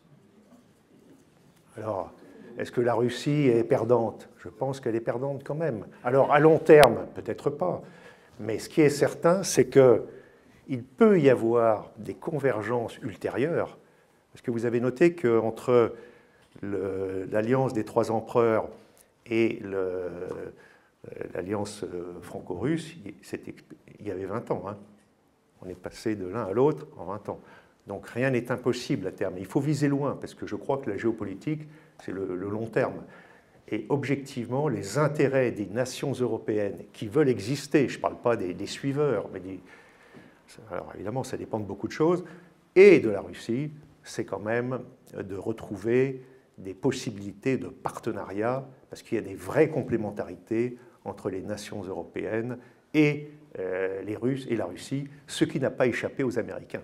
Alors, est-ce que la Russie est perdante? Je pense qu'elle est perdante quand même. Alors, à long terme, peut-être pas. Mais ce qui est certain, c'est qu'il peut y avoir des convergences ultérieures. Parce que vous avez noté qu'entre l'alliance des trois empereurs et l'alliance franco-russe, il y avait 20 ans. Hein. On est passé de l'un à l'autre en 20 ans. Donc rien n'est impossible à terme. Il faut viser loin, parce que je crois que la géopolitique, c'est le long terme. Et objectivement, les intérêts des nations européennes qui veulent exister, je ne parle pas des suiveurs, mais alors évidemment, ça dépend de beaucoup de choses, et de la Russie, c'est quand même de retrouver des possibilités de partenariat, parce qu'il y a des vraies complémentarités entre les nations européennes et les Russes et la Russie, ce qui n'a pas échappé aux Américains.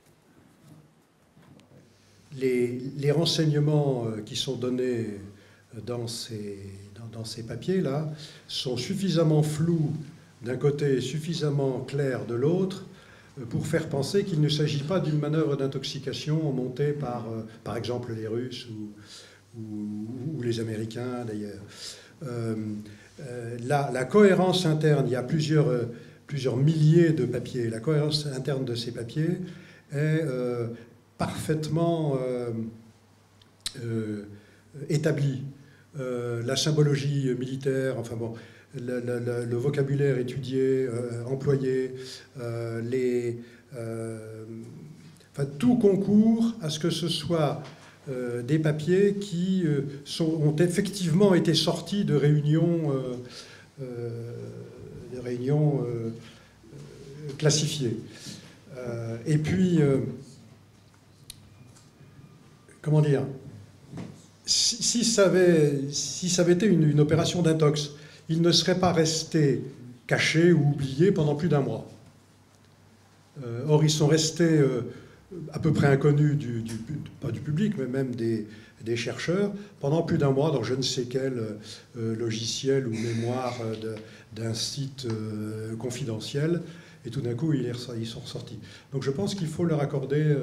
Les renseignements qui sont donnés dans ces papiers-là sont suffisamment flous d'un côté et suffisamment clairs de l'autre pour faire penser qu'il ne s'agit pas d'une manœuvre d'intoxication montée par exemple, les Russes ou les Américains, d'ailleurs. La cohérence interne, il y a plusieurs milliers de papiers. La cohérence interne de ces papiers est parfaitement établie. La symbologie militaire, enfin bon, le vocabulaire étudié, employé, enfin, tout concourt à ce que ce soit des papiers qui ont effectivement été sortis de réunions, classifiées. Et puis, comment dire, si ça avait été une opération d'intox, il ne serait pas resté caché ou oublié pendant plus d'un mois. Or, ils sont restés à peu près inconnus, pas du public, mais même des chercheurs, pendant plus d'un mois dans je ne sais quel logiciel ou mémoire d'un site confidentiel, et tout d'un coup, ils sont ressortis. Donc je pense qu'il faut leur accorder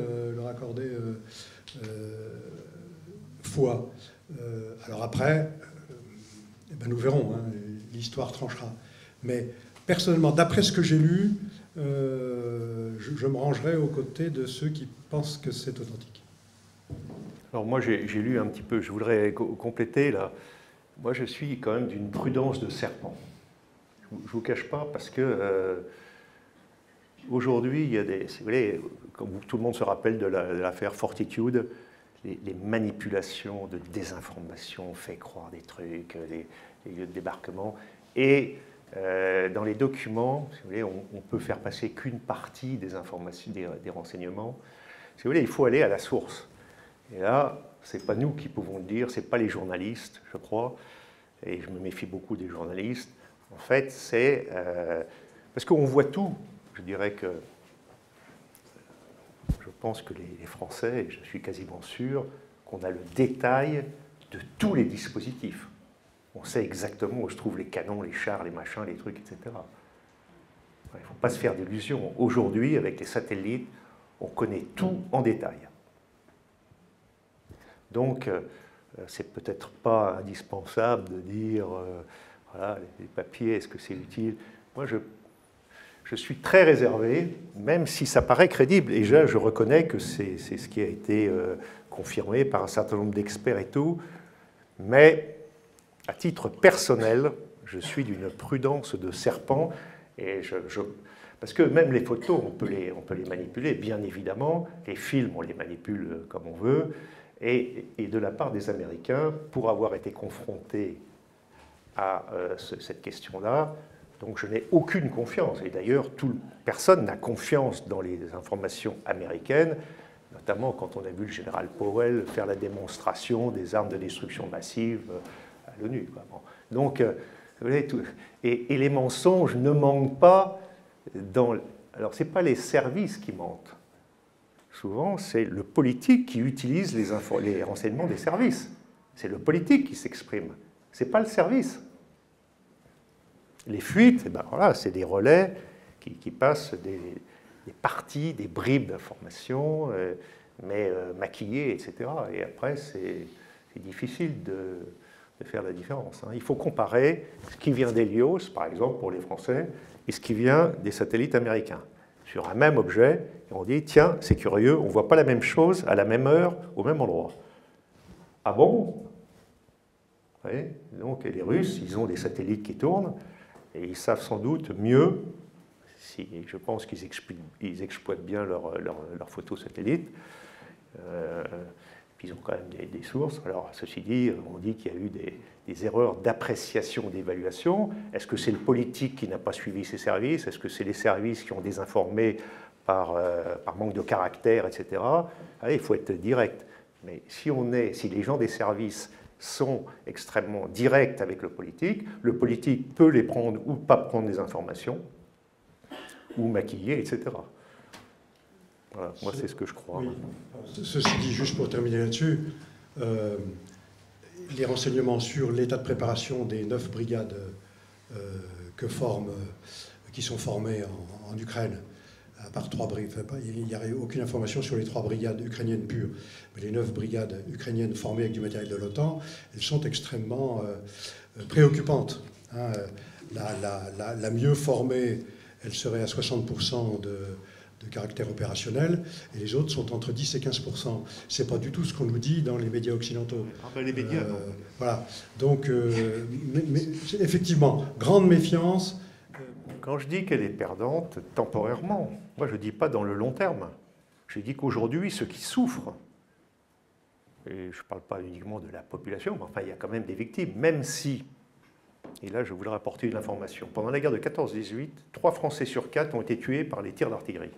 foi. Alors après, nous verrons, hein, l'histoire tranchera. Mais personnellement, d'après ce que j'ai lu, je me rangerai aux côtés de ceux qui pensent que c'est authentique. Alors moi, j'ai lu un petit peu, je voudrais compléter là. Moi, je suis quand même d'une prudence de serpent. Je ne vous cache pas, parce que aujourd'hui, il y a des... Vous voyez, comme tout le monde se rappelle de l'affaire Fortitude, les manipulations de désinformation, fait croire des trucs, les lieux de débarquement. Et dans les documents, si vous voulez, on peut faire passer qu'une partie des informations, des renseignements. Si vous voulez, il faut aller à la source. Et là, ce n'est pas nous qui pouvons le dire, ce n'est pas les journalistes, je crois, et je me méfie beaucoup des journalistes. En fait, c'est... parce qu'on voit tout. Je dirais que... Je pense que les Français, et je suis quasiment sûr, qu'on a le détail de tous les dispositifs. On sait exactement où se trouvent les canons, les chars, les machins, les trucs, etc. Il ne faut pas se faire d'illusions. Aujourd'hui, avec les satellites, on connaît tout en détail. Donc, c'est peut-être pas indispensable de dire, voilà, les papiers, est-ce que c'est utile? Moi, je suis très réservé, même si ça paraît crédible. Et je reconnais que c'est ce qui a été confirmé par un certain nombre d'experts et tout. Mais, à titre personnel, je suis d'une prudence de serpent. Et parce que même les photos, on peut les manipuler, bien évidemment. Les films, on les manipule comme on veut. Et de la part des Américains, pour avoir été confrontés à cette question-là, donc je n'ai aucune confiance. Et d'ailleurs, personne n'a confiance dans les informations américaines, notamment quand on a vu le général Powell faire la démonstration des armes de destruction massive à l'ONU. Bon. Donc, vous voyez, et les mensonges ne manquent pas dans... Alors, ce n'est pas les services qui mentent. Souvent, c'est le politique qui utilise les renseignements des services. C'est le politique qui s'exprime. Ce n'est pas le service. Les fuites, eh ben voilà, c'est des relais qui passent des parties, des bribes d'informations, mais maquillées, etc. Et après, c'est difficile de faire la différence. Il faut comparer ce qui vient d'Helios, par exemple, pour les Français, et ce qui vient des satellites américains. Sur un même objet, et on dit, tiens, c'est curieux, on ne voit pas la même chose à la même heure, au même endroit. Ah bon? Oui, donc les Russes, ils ont des satellites qui tournent, et ils savent sans doute mieux, je pense qu'ils exploitent bien leurs photos satellites, puis ils ont quand même des sources. Alors, ceci dit, on dit qu'il y a eu des erreurs d'appréciation, d'évaluation. Est-ce que c'est le politique qui n'a pas suivi ses services? Est-ce que c'est les services qui ont désinformé par manque de caractère, etc. Allez, il faut être direct. Mais si les gens des services sont extrêmement directs avec le politique peut les prendre ou pas prendre des informations, ou maquiller, etc. Voilà, moi, c'est ce que je crois. Oui. Ceci dit, juste pour terminer là-dessus, les renseignements sur l'état de préparation des 9 brigades qui sont formées en Ukraine, à part 3 brigades, il n'y a aucune information sur les 3 brigades ukrainiennes pures, mais les 9 brigades ukrainiennes formées avec du matériel de l'OTAN, elles sont extrêmement préoccupantes. Hein. La mieux formée, elle serait à 60% de caractère opérationnel, et les autres sont entre 10 et 15%. Ce n'est pas du tout ce qu'on nous dit dans les médias occidentaux. Les médias, voilà. Donc, mais effectivement, grande méfiance. Quand je dis qu'elle est perdante, temporairement, moi je ne dis pas dans le long terme. Je dis qu'aujourd'hui, ceux qui souffrent, et je ne parle pas uniquement de la population, mais enfin il y a quand même des victimes, même si, et là je voudrais apporter une information, pendant la guerre de 14-18, 3 Français sur 4 ont été tués par les tirs d'artillerie.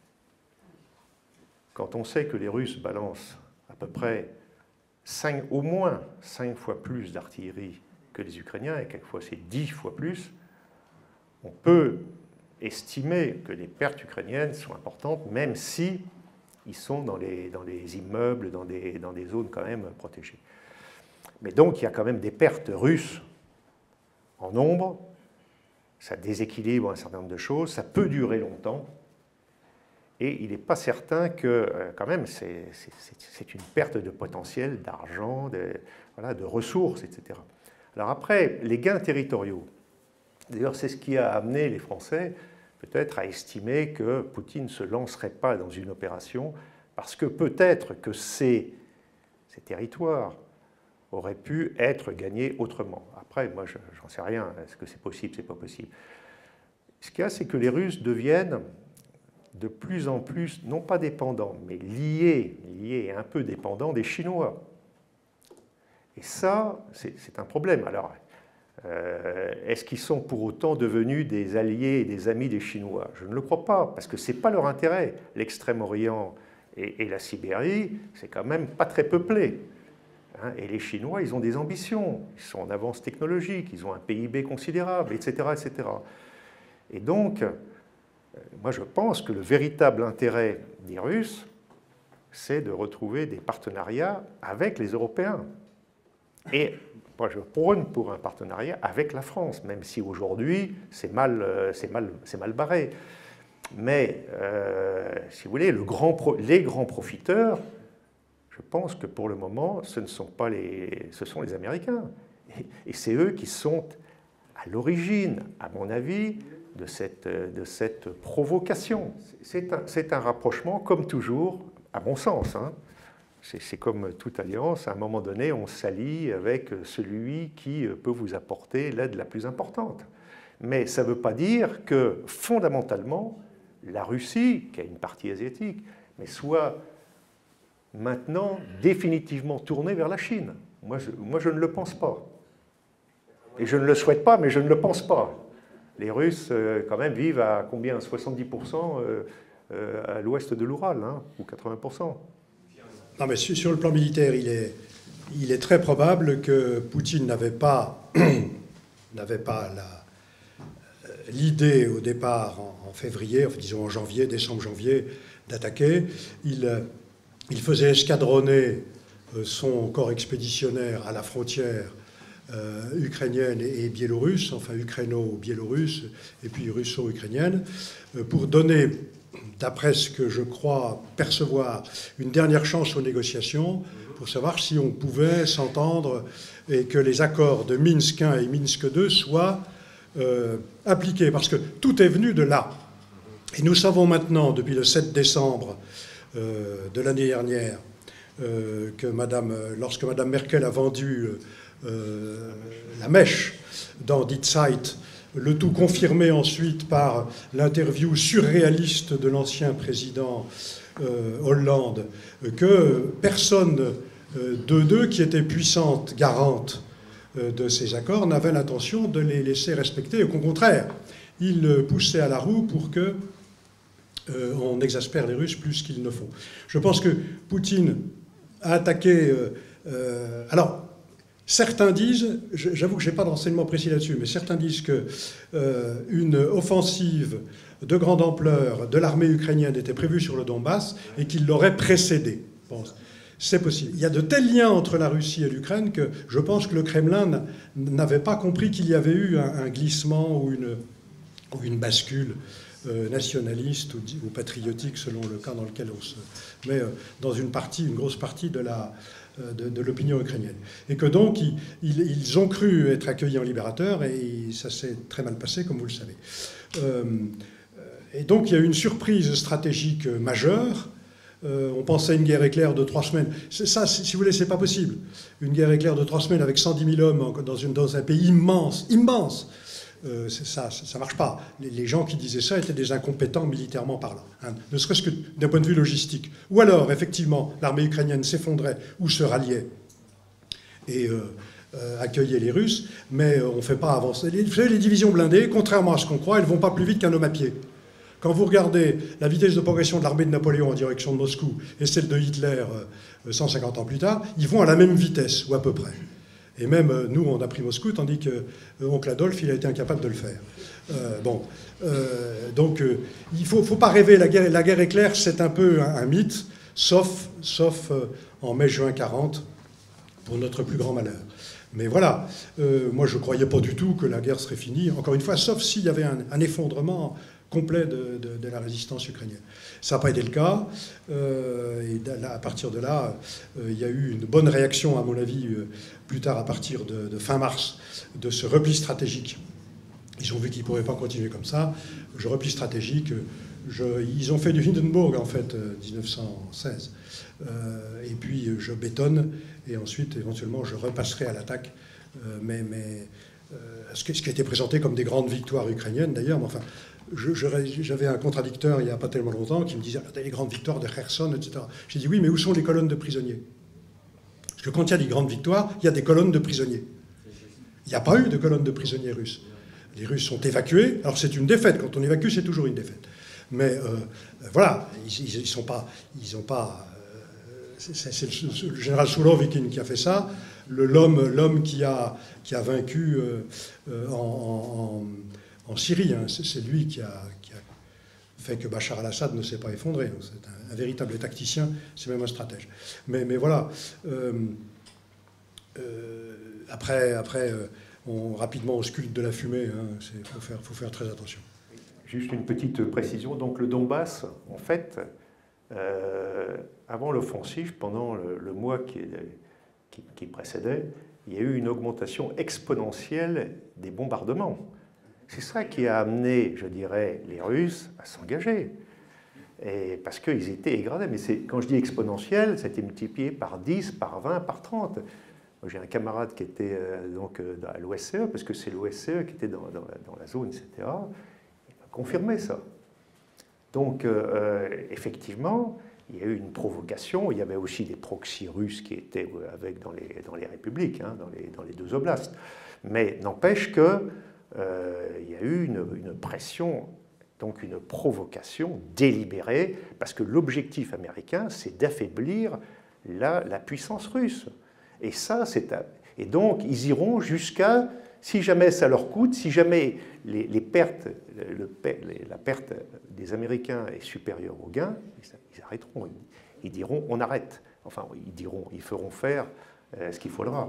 Quand on sait que les Russes balancent à peu près au moins 5 fois plus d'artillerie que les Ukrainiens, et quelquefois c'est 10 fois plus, on peut estimer que les pertes ukrainiennes sont importantes, même si ils sont dans les immeubles, dans des zones quand même protégées. Mais donc, il y a quand même des pertes russes en nombre, ça déséquilibre un certain nombre de choses, ça peut durer longtemps, et il n'est pas certain que, quand même, c'est une perte de potentiel, d'argent, de ressources, etc. Alors après, les gains territoriaux. D'ailleurs, c'est ce qui a amené les Français peut-être à estimer que Poutine ne se lancerait pas dans une opération parce que peut-être que ces territoires auraient pu être gagnés autrement. Après, moi, j'en sais rien. Est-ce que c'est possible? C'est pas possible. Ce qu'il y a, c'est que les Russes deviennent de plus en plus, non pas dépendants, mais liés et un peu dépendants des Chinois. Et ça, c'est un problème. Alors, Est-ce qu'ils sont pour autant devenus des alliés et des amis des Chinois? Je ne le crois pas, parce que ce n'est pas leur intérêt. L'Extrême-Orient et la Sibérie, c'est quand même pas très peuplé. Hein, et les Chinois, ils ont des ambitions, ils sont en avance technologique, ils ont un PIB considérable, etc. etc. Et donc, moi je pense que le véritable intérêt des Russes, c'est de retrouver des partenariats avec les Européens. Et moi je prône pour un partenariat avec la France, même si aujourd'hui c'est mal barré. Mais, si vous voulez, les grands profiteurs, je pense que pour le moment, ce sont les Américains. Et c'est eux qui sont à l'origine, à mon avis, de cette provocation. C'est un rapprochement, comme toujours, à mon sens. Hein. C'est comme toute alliance, à un moment donné, on s'allie avec celui qui peut vous apporter l'aide la plus importante. Mais ça ne veut pas dire que, fondamentalement, la Russie, qui a une partie asiatique, mais soit maintenant définitivement tournée vers la Chine. Moi, je ne le pense pas. Et je ne le souhaite pas, mais je ne le pense pas. Les Russes, quand même, vivent à combien? 70% à l'ouest de l'Oural, hein, ou 80%. Non, mais sur le plan militaire, il est très probable que Poutine n'avait pas l'idée au départ en février, enfin, disons en janvier, décembre-janvier, d'attaquer. Il faisait escadronner son corps expéditionnaire à la frontière ukrainienne et biélorusse, enfin ukraino-biélorusse et puis russo-ukrainienne, pour donner, d'après ce que je crois percevoir, une dernière chance aux négociations pour savoir si on pouvait s'entendre et que les accords de Minsk I et Minsk II soient appliqués, parce que tout est venu de là. Et nous savons maintenant, depuis le 7 décembre de l'année dernière, que lorsque Mme Merkel a vendu la mèche dans Die Zeit, le tout confirmé ensuite par l'interview surréaliste de l'ancien président Hollande, que personne d'eux qui était puissante, garante de ces accords, n'avait l'intention de les laisser respecter. Au contraire, il poussait à la roue pour que on exaspère les Russes plus qu'ils ne font. Je pense que Poutine a attaqué... alors, certains disent, j'avoue que je n'ai pas d'enseignement précis là-dessus, mais certains disent qu'une offensive de grande ampleur de l'armée ukrainienne était prévue sur le Donbass et qu'il l'aurait précédée. Bon, c'est possible. Il y a de tels liens entre la Russie et l'Ukraine que je pense que le Kremlin n'avait pas compris qu'il y avait eu un glissement ou une bascule nationaliste ou patriotique, selon le cas dans lequel on se met dans une grosse partie de l'opinion ukrainienne. Et que donc, ils ont cru être accueillis en libérateurs, et ça s'est très mal passé, comme vous le savez. Et donc, il y a eu une surprise stratégique majeure. On pensait à une guerre éclair de 3 semaines. Ça, si vous voulez, c'est pas possible. Une guerre éclair de 3 semaines avec 110 000 hommes dans un pays immense, immense. Ça marche pas. Les gens qui disaient ça étaient des incompétents militairement parlant, hein, ne serait-ce que d'un point de vue logistique. Ou alors, effectivement, l'armée ukrainienne s'effondrait ou se ralliait et accueillait les Russes, mais on ne fait pas avancer. Vous savez, les divisions blindées, contrairement à ce qu'on croit, elles ne vont pas plus vite qu'un homme à pied. Quand vous regardez la vitesse de progression de l'armée de Napoléon en direction de Moscou et celle de Hitler 150 ans plus tard, ils vont à la même vitesse, ou à peu près. Et même nous, on a pris Moscou, tandis que oncle Adolphe, il a été incapable de le faire. Donc, il ne faut pas rêver. La guerre éclair, c'est un peu un mythe, sauf en mai-juin 40, pour notre plus grand malheur. Mais voilà, moi, je ne croyais pas du tout que la guerre serait finie, encore une fois, sauf s'il y avait un effondrement complet de la résistance ukrainienne. Ça n'a pas été le cas. Et à partir de là, il y a eu une bonne réaction, à mon avis, plus tard, à partir de fin mars, de ce repli stratégique. Ils ont vu qu'ils ne pourraient pas continuer comme ça. Je repli stratégique, ils ont fait du Hindenburg, en fait, 1916. Et puis, je bétonne, et ensuite, éventuellement, je repasserai à l'attaque. Ce qui a été présenté comme des grandes victoires ukrainiennes, d'ailleurs, mais enfin... J'avais un contradicteur il n'y a pas tellement longtemps qui me disait « les grandes victoires de Kherson, etc. » J'ai dit « oui, mais où sont les colonnes de prisonniers ?» Parce que quand il y a des grandes victoires, il y a des colonnes de prisonniers. Il n'y a pas eu de colonne de prisonniers russes. Les Russes sont évacués. Alors c'est une défaite. Quand on évacue, c'est toujours une défaite. Mais voilà, ils sont pas... Ils ont pas c'est le général Sourovikine qui a fait ça. L'homme qui a vaincu en Syrie, hein, c'est lui qui a fait que Bachar al-Assad ne s'est pas effondré. C'est un véritable tacticien, c'est même un stratège. Mais voilà. Après rapidement, on sculpte de la fumée. Hein, faut faire très attention. Juste une petite précision. Donc le Donbass, en fait, avant l'offensive, pendant le mois qui précédait, il y a eu une augmentation exponentielle des bombardements. C'est ça qui a amené, je dirais, les Russes à s'engager. Parce qu'ils étaient dégradés. Mais quand je dis exponentiel, ça a été multiplié par 10, par 20, par 30. J'ai un camarade qui était donc à l'OSCE, parce que c'est l'OSCE qui était dans la zone, etc. Il m'a confirmé ça. Donc, effectivement, il y a eu une provocation. Il y avait aussi des proxys russes qui étaient dans les républiques, hein, dans les deux oblasts. Mais n'empêche qu'il y a eu une pression, donc une provocation délibérée, parce que l'objectif américain, c'est d'affaiblir la puissance russe. Et ça, et donc, ils iront jusqu'à, si jamais ça leur coûte, si jamais la perte des Américains est supérieure au gain, ils arrêteront. Ils diront, on arrête. Enfin, ils feront faire ce qu'il faudra.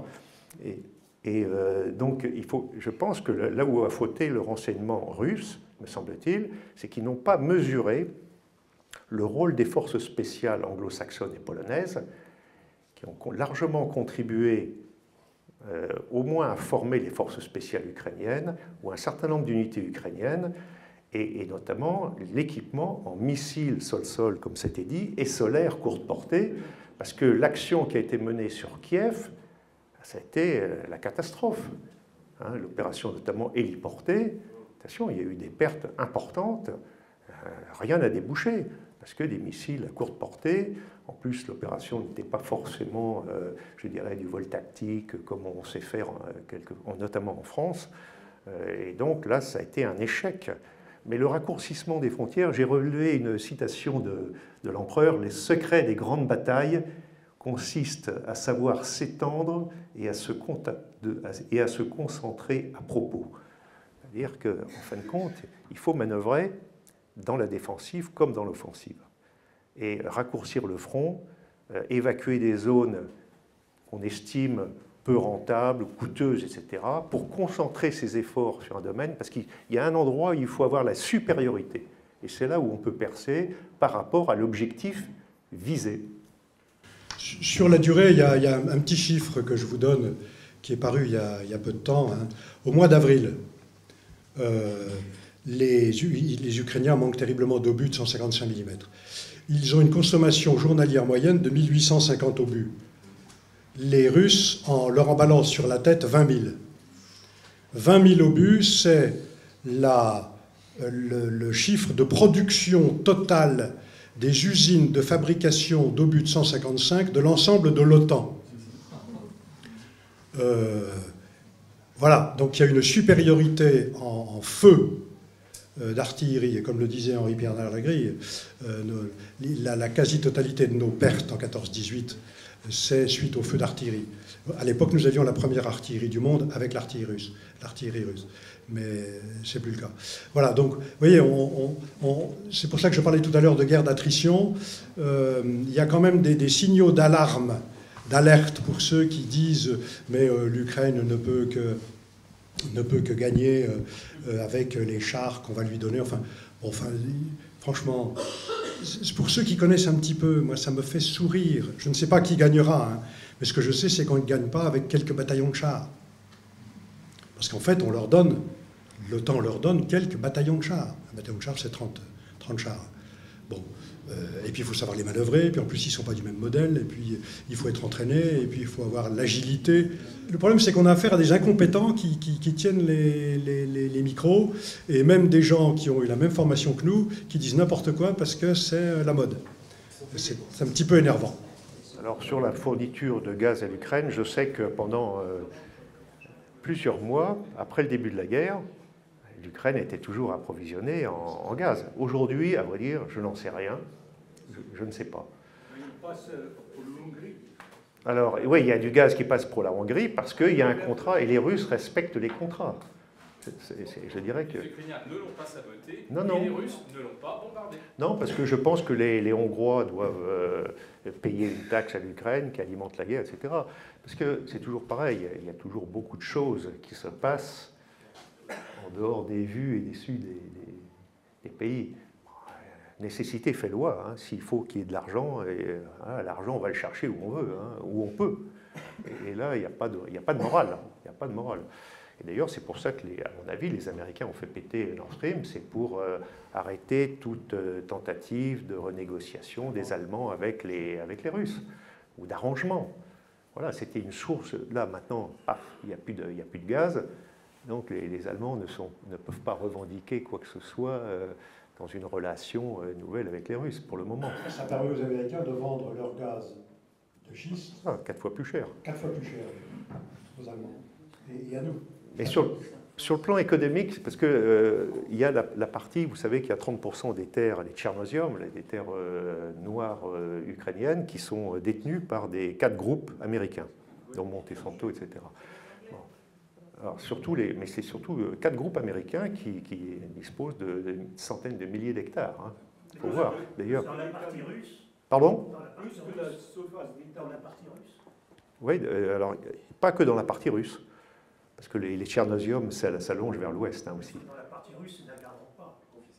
Donc, je pense que là où a fauté le renseignement russe, me semble-t-il, c'est qu'ils n'ont pas mesuré le rôle des forces spéciales anglo-saxonnes et polonaises, qui ont largement contribué au moins à former les forces spéciales ukrainiennes ou un certain nombre d'unités ukrainiennes, et notamment l'équipement en missiles sol-sol, comme c'était dit, et solaires courte portée, parce que l'action qui a été menée sur Kiev, ça a été la catastrophe. Hein, l'opération notamment héliportée, attention, il y a eu des pertes importantes, rien n'a débouché, parce que des missiles à courte portée, en plus l'opération n'était pas forcément, je dirais, du vol tactique, comme on sait faire, notamment en France, et donc là, ça a été un échec. Mais le raccourcissement des frontières, j'ai relevé une citation de l'empereur, « Les secrets des grandes batailles consistent à savoir s'étendre et à se concentrer à propos ». C'est-à-dire qu'en fin de compte, il faut manœuvrer dans la défensive comme dans l'offensive. Et raccourcir le front, évacuer des zones qu'on estime peu rentables, coûteuses, etc., pour concentrer ses efforts sur un domaine, parce qu'il y a un endroit où il faut avoir la supériorité. Et c'est là où on peut percer par rapport à l'objectif visé. Sur la durée, il y a un petit chiffre que je vous donne, qui est paru il y a peu de temps. Hein. Au mois d'avril, les Ukrainiens manquent terriblement d'obus de 155 mm. Ils ont une consommation journalière moyenne de 1850 obus. Les Russes leur emballant sur la tête 20 000. 20 000 obus, c'est le chiffre de production totale des usines de fabrication d'obus de 155 de l'ensemble de l'OTAN. Voilà, donc il y a une supériorité en feu d'artillerie, et comme le disait Henri-Pierre Lagrille, la quasi-totalité de nos pertes en 14-18, c'est suite au feu d'artillerie. À l'époque, nous avions la première artillerie du monde avec l'artillerie russe. Mais c'est plus le cas. Voilà, donc, vous voyez, c'est pour ça que je parlais tout à l'heure de guerre d'attrition. Il y a quand même des signaux d'alarme, d'alerte pour ceux qui disent « mais l'Ukraine ne peut que gagner avec les chars qu'on va lui donner ». Enfin, franchement, pour ceux qui connaissent un petit peu, moi, ça me fait sourire. Je ne sais pas qui gagnera, hein, mais ce que je sais, c'est qu'on ne gagne pas avec quelques bataillons de chars. Parce qu'en fait, l'OTAN leur donne quelques bataillons de chars. Un bataillon de chars, c'est 30 chars. Bon. Et puis il faut savoir les manœuvrer, et puis en plus ils ne sont pas du même modèle, et puis il faut être entraîné, et puis il faut avoir l'agilité. Le problème, c'est qu'on a affaire à des incompétents qui tiennent les micros, et même des gens qui ont eu la même formation que nous, qui disent n'importe quoi parce que c'est la mode. C'est un petit peu énervant. Alors sur la fourniture de gaz à l'Ukraine, je sais que pendant plusieurs mois après le début de la guerre, l'Ukraine était toujours approvisionnée en gaz. Aujourd'hui, à vrai dire, je n'en sais rien. Je ne sais pas. Il passe pour l'Hongrie. Alors, oui, il y a du gaz qui passe pour la Hongrie parce qu'il y a un contrat et les Russes respectent les contrats. Je dirais que... Les Ukrainiens ne l'ont pas saboté, Non. et les Russes ne l'ont pas bombardé. Non, parce que je pense que les Hongrois doivent payer une taxe à l'Ukraine qui alimente la guerre, etc. Parce que c'est toujours pareil, il y a toujours beaucoup de choses qui se passent en dehors des vues et des su des pays. Nécessité fait loi. Hein. S'il faut qu'il y ait de l'argent, l'argent, on va le chercher où on veut, hein, où on peut. Et là, il n'y a pas de morale. Il n'y a pas de morale. Et d'ailleurs, c'est pour ça que, à mon avis, les Américains ont fait péter Nord Stream, c'est pour arrêter toute tentative de renégociation des Allemands avec les Russes, ou d'arrangement. Voilà, c'était une source. Là, maintenant, paf, il n'y a plus de gaz, donc les Allemands ne peuvent pas revendiquer quoi que ce soit dans une relation nouvelle avec les Russes, pour le moment. Ça permet aux Américains de vendre leur gaz de schiste 4 fois plus cher. 4 fois plus cher aux Allemands et à nous. Mais sur le plan économique, parce qu'il y a la partie, vous savez qu'il y a 30% des terres, les tchernosiums, des terres noires ukrainiennes, qui sont détenues par des 4 groupes américains, dont Monsanto, etc. Bon. Alors, mais c'est surtout 4 groupes américains qui disposent de centaines de milliers d'hectares. Hein. Il faut voir, d'ailleurs. Dans la partie russe. Pardon ? Plus que la surface, dans la partie russe. Oui, alors, pas que dans la partie russe. Parce que les tchernosiums, ça longe vers l'ouest aussi. Dans la partie russe, ils ne la garderont pas.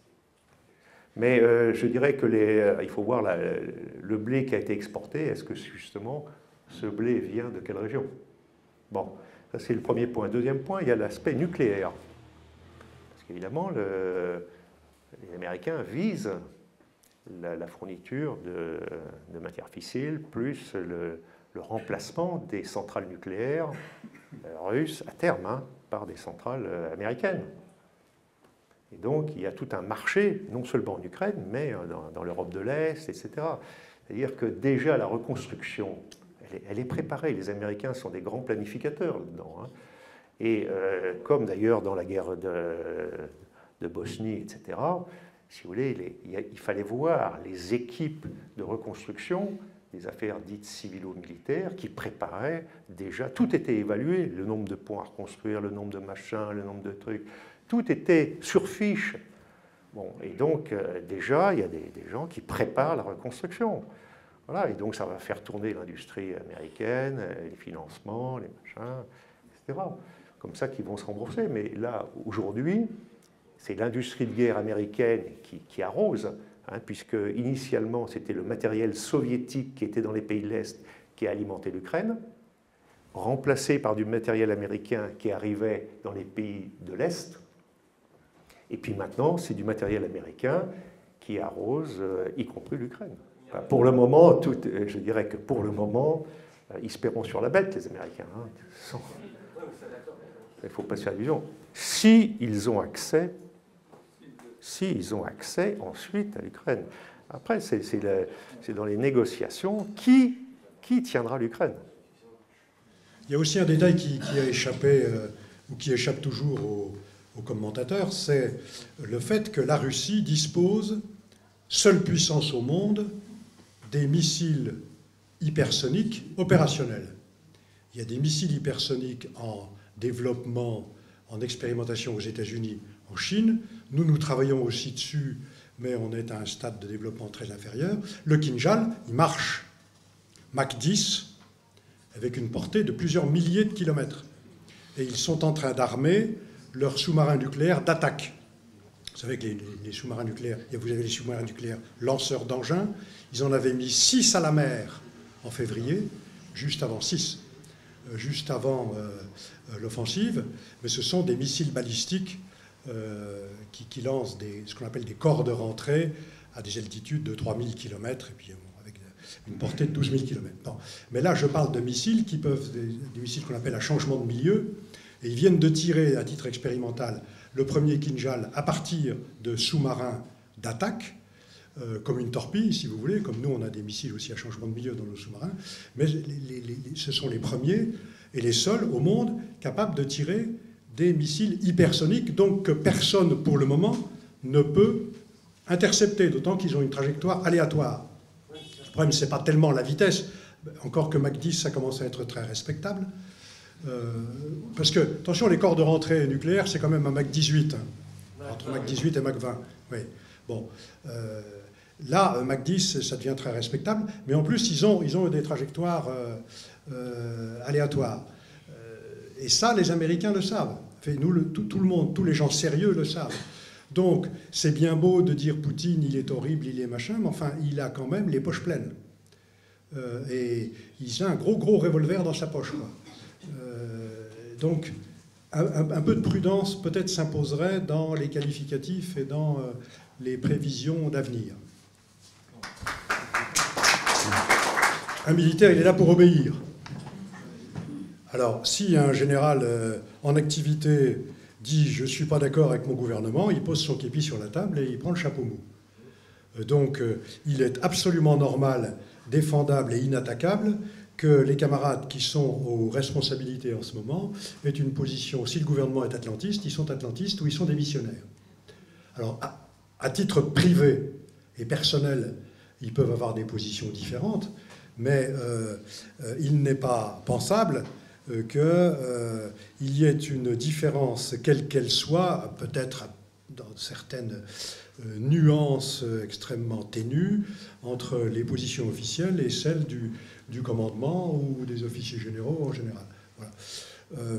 Mais je dirais que il faut voir le blé qui a été exporté. Est-ce que justement ce blé vient de quelle région? Bon, ça c'est le premier point. Deuxième point, il y a l'aspect nucléaire. Parce qu'évidemment, les Américains visent la fourniture de matières fissiles, plus le remplacement des centrales nucléaires russes à terme par des centrales américaines. Et donc il y a tout un marché, non seulement en Ukraine, mais dans l'Europe de l'Est, etc. C'est-à-dire que déjà la reconstruction, elle est préparée. Les Américains sont des grands planificateurs là-dedans. Hein. Et comme d'ailleurs dans la guerre de Bosnie, etc., si vous voulez, il fallait voir les équipes de reconstruction des affaires dites civilo-militaires qui préparaient déjà, tout était évalué, le nombre de ponts à reconstruire, le nombre de machins, le nombre de trucs, tout était sur fiche. Bon, et donc déjà, il y a des gens qui préparent la reconstruction. Voilà, et donc ça va faire tourner l'industrie américaine, les financements, les machins, etc. Comme ça qu'ils vont se rembourser. Mais là, aujourd'hui, c'est l'industrie de guerre américaine qui arrose, hein, puisque initialement c'était le matériel soviétique qui était dans les pays de l'Est qui alimentait l'Ukraine, remplacé par du matériel américain qui arrivait dans les pays de l'Est. Et puis maintenant, c'est du matériel américain qui arrose, y compris l'Ukraine. Enfin, pour le moment, je dirais que pour le moment, ils se paieront sur la bête, les Américains. Hein. Il ne faut pas se faire illusion. S'ils ont accès ensuite à l'Ukraine. Après, c'est dans les négociations qui tiendra l'Ukraine. Il y a aussi un détail qui a échappé, ou qui échappe toujours aux commentateurs, c'est le fait que la Russie dispose, seule puissance au monde, des missiles hypersoniques opérationnels. Il y a des missiles hypersoniques en développement, en expérimentation aux États-Unis, en Chine. Nous travaillons aussi dessus, mais on est à un stade de développement très inférieur. Le Kinjal, il marche Mach 10 avec une portée de plusieurs milliers de kilomètres. Et ils sont en train d'armer leurs sous-marins nucléaires d'attaque. Vous savez que les sous-marins nucléaires, vous avez les sous-marins nucléaires lanceurs d'engins, ils en avaient mis 6 à la mer en février, juste avant l'offensive, mais ce sont des missiles balistiques qui lancent ce qu'on appelle des corps de rentrée à des altitudes de 3000 km, et puis avec une portée de 12 000 km. Non. Mais là, je parle de missiles qui peuvent, des missiles qu'on appelle à changement de milieu, et ils viennent de tirer, à titre expérimental, le premier Kinjal à partir de sous-marins d'attaque, comme une torpille, si vous voulez, comme nous, on a des missiles aussi à changement de milieu dans nos sous-marins, mais ce sont les premiers, et les seuls au monde capables de tirer des missiles hypersoniques, donc que personne pour le moment ne peut intercepter, d'autant qu'ils ont une trajectoire aléatoire. Le problème, ce n'est pas tellement la vitesse, encore que Mach 10, ça commence à être très respectable. Parce que, attention, les corps de rentrée nucléaire, c'est quand même un Mach 18, hein, entre Mach 18 et Mach 20. Oui. Bon, là, Mach 10, ça devient très respectable, mais en plus, ils ont des trajectoires aléatoires. Et ça, les Américains le savent. Enfin, nous, tout le monde, tous les gens sérieux le savent. Donc, c'est bien beau de dire Poutine, il est horrible, il est machin, mais enfin, il a quand même les poches pleines. Et il a un gros revolver dans sa poche, quoi. Donc, un peu de prudence peut-être s'imposerait dans les qualificatifs et dans les prévisions d'avenir. Un militaire, il est là pour obéir. Alors, si un général en activité dit « je ne suis pas d'accord avec mon gouvernement », il pose son képi sur la table et il prend le chapeau mou. Donc, il est absolument normal, défendable et inattaquable que les camarades qui sont aux responsabilités en ce moment aient une position, si le gouvernement est atlantiste, ils sont atlantistes ou ils sont démissionnaires. Alors, à titre privé et personnel, ils peuvent avoir des positions différentes, mais il n'est pas pensable qu'il y ait une différence, quelle qu'elle soit, peut-être dans certaines nuances extrêmement ténues, entre les positions officielles et celles du commandement ou des officiers généraux en général. Voilà.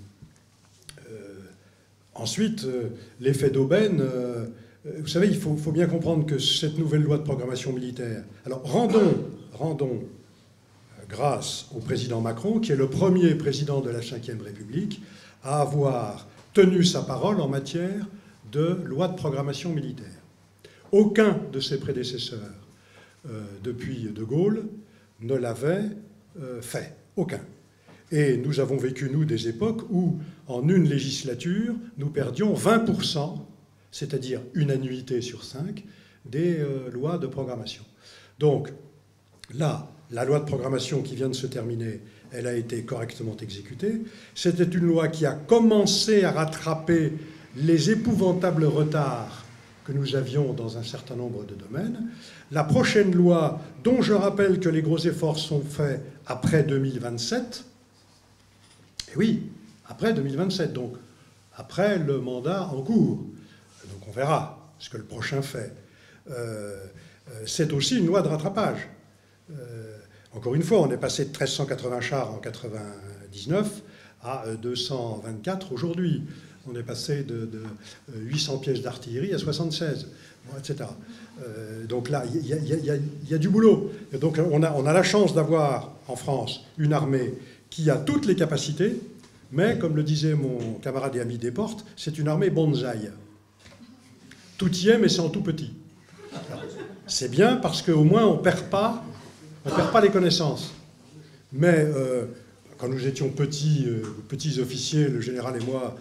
Ensuite, l'effet d'aubaine, vous savez, il faut bien comprendre que cette nouvelle loi de programmation militaire... Alors, rendons grâce au président Macron, qui est le premier président de la Ve République à avoir tenu sa parole en matière de loi de programmation militaire. Aucun de ses prédécesseurs, depuis De Gaulle, ne l'avait fait. Aucun. Et nous avons vécu, nous, des époques où, en une législature, nous perdions 20%, c'est-à-dire une annuité sur 5, des lois de programmation. Donc, là, la loi de programmation qui vient de se terminer, elle a été correctement exécutée. C'était une loi qui a commencé à rattraper les épouvantables retards que nous avions dans un certain nombre de domaines. La prochaine loi, dont je rappelle que les gros efforts sont faits après 2027, et oui, après 2027, donc après le mandat en cours. Donc on verra ce que le prochain fait. C'est aussi une loi de rattrapage. Encore une fois, on est passé de 1380 chars en 99 à 224 aujourd'hui. On est passé de 800 pièces d'artillerie à 76, etc. Donc là, il y a du boulot. Et donc on a la chance d'avoir en France une armée qui a toutes les capacités, mais comme le disait mon camarade et ami Desportes, c'est une armée bonsaï. Tout y est, mais c'est en tout petit. C'est bien parce qu'au moins on ne perd pas les connaissances. Mais quand nous étions petits officiers, le général et moi,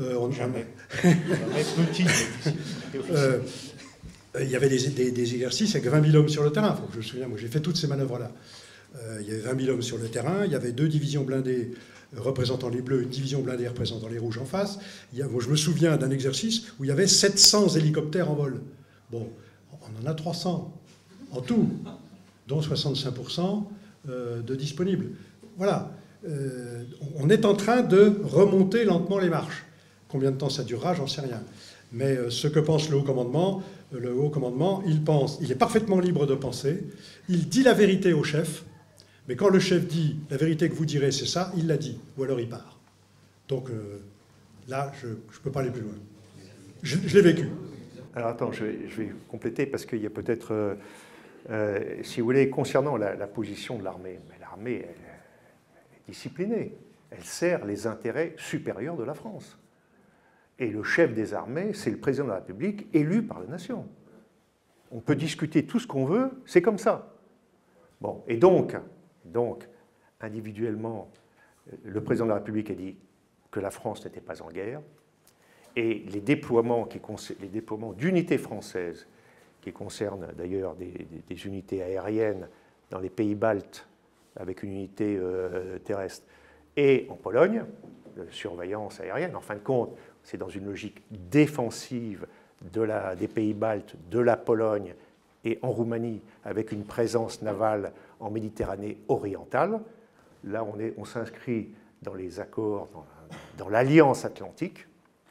il y avait des exercices avec 20 000 hommes sur le terrain. Faut que je me souvienne, moi j'ai fait toutes ces manœuvres-là. Il y avait 20 000 hommes sur le terrain, il y avait 2 divisions blindées représentant les bleus, une division blindée représentant les rouges en face. Moi, je me souviens d'un exercice où il y avait 700 hélicoptères en vol. Bon, on en a 300 en tout, dont 65% de disponibles. Voilà. On est en train de remonter lentement les marches. Combien de temps ça durera, j'en sais rien. Mais ce que pense le haut commandement, il est parfaitement libre de penser. Il dit la vérité au chef, mais quand le chef dit la vérité que vous direz, c'est ça, il l'a dit, ou alors il part. Donc là, je ne peux pas aller plus loin. Je l'ai vécu. Alors attends, je vais compléter parce qu'il y a peut-être, si vous voulez, concernant la position de l'armée. Mais l'armée, elle est disciplinée. Elle sert les intérêts supérieurs de la France. Et le chef des armées, c'est le président de la République élu par la nation. On peut discuter tout ce qu'on veut, c'est comme ça. Bon, et donc, individuellement, le président de la République a dit que la France n'était pas en guerre, et les déploiements d'unités françaises, qui concernent d'ailleurs des unités aériennes dans les pays baltes, avec une unité terrestre, et en Pologne, de surveillance aérienne. En fin de compte, c'est dans une logique défensive des pays baltes, de la Pologne et en Roumanie, avec une présence navale en Méditerranée orientale. Là, on s'inscrit dans les accords, dans l'Alliance Atlantique,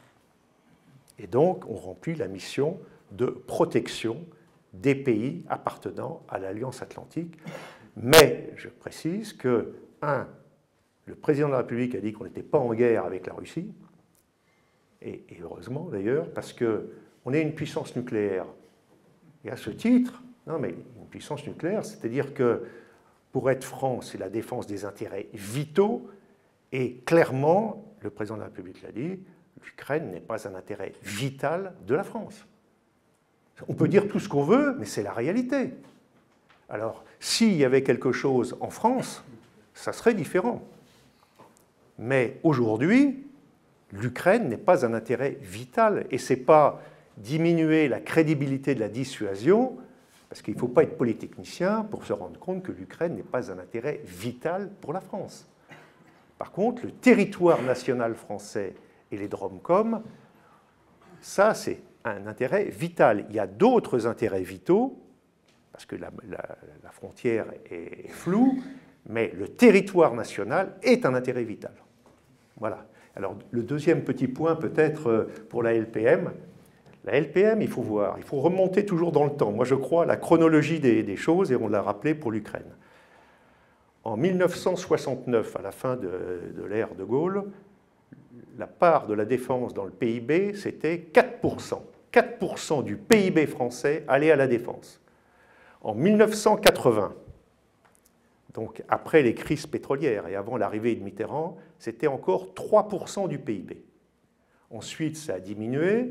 et donc on remplit la mission de protection des pays appartenant à l'Alliance Atlantique. Mais je précise que, le président de la République a dit qu'on n'était pas en guerre avec la Russie, et heureusement d'ailleurs, parce qu'on est une puissance nucléaire. Et à ce titre, non mais une puissance nucléaire, c'est-à-dire que, pour être franc, c'est la défense des intérêts vitaux, et clairement, le président de la République l'a dit, l'Ukraine n'est pas un intérêt vital de la France. On peut dire tout ce qu'on veut, mais c'est la réalité. Alors, s'il y avait quelque chose en France, ça serait différent. Mais aujourd'hui, l'Ukraine n'est pas un intérêt vital, et ce n'est pas diminuer la crédibilité de la dissuasion, parce qu'il ne faut pas être polytechnicien pour se rendre compte que l'Ukraine n'est pas un intérêt vital pour la France. Par contre, le territoire national français et les DROMCOM, ça c'est un intérêt vital. Il y a d'autres intérêts vitaux, parce que la frontière est floue, mais le territoire national est un intérêt vital. Voilà. Alors, le deuxième petit point, peut-être, pour la LPM. La LPM, il faut voir, il faut remonter toujours dans le temps. Moi, je crois à la chronologie des choses, et on l'a rappelé pour l'Ukraine. En 1969, à la fin de l'ère de Gaulle, la part de la défense dans le PIB, c'était 4%. 4% du PIB français allait à la défense. En 1980, donc après les crises pétrolières et avant l'arrivée de Mitterrand, c'était encore 3% du PIB. Ensuite, ça a diminué,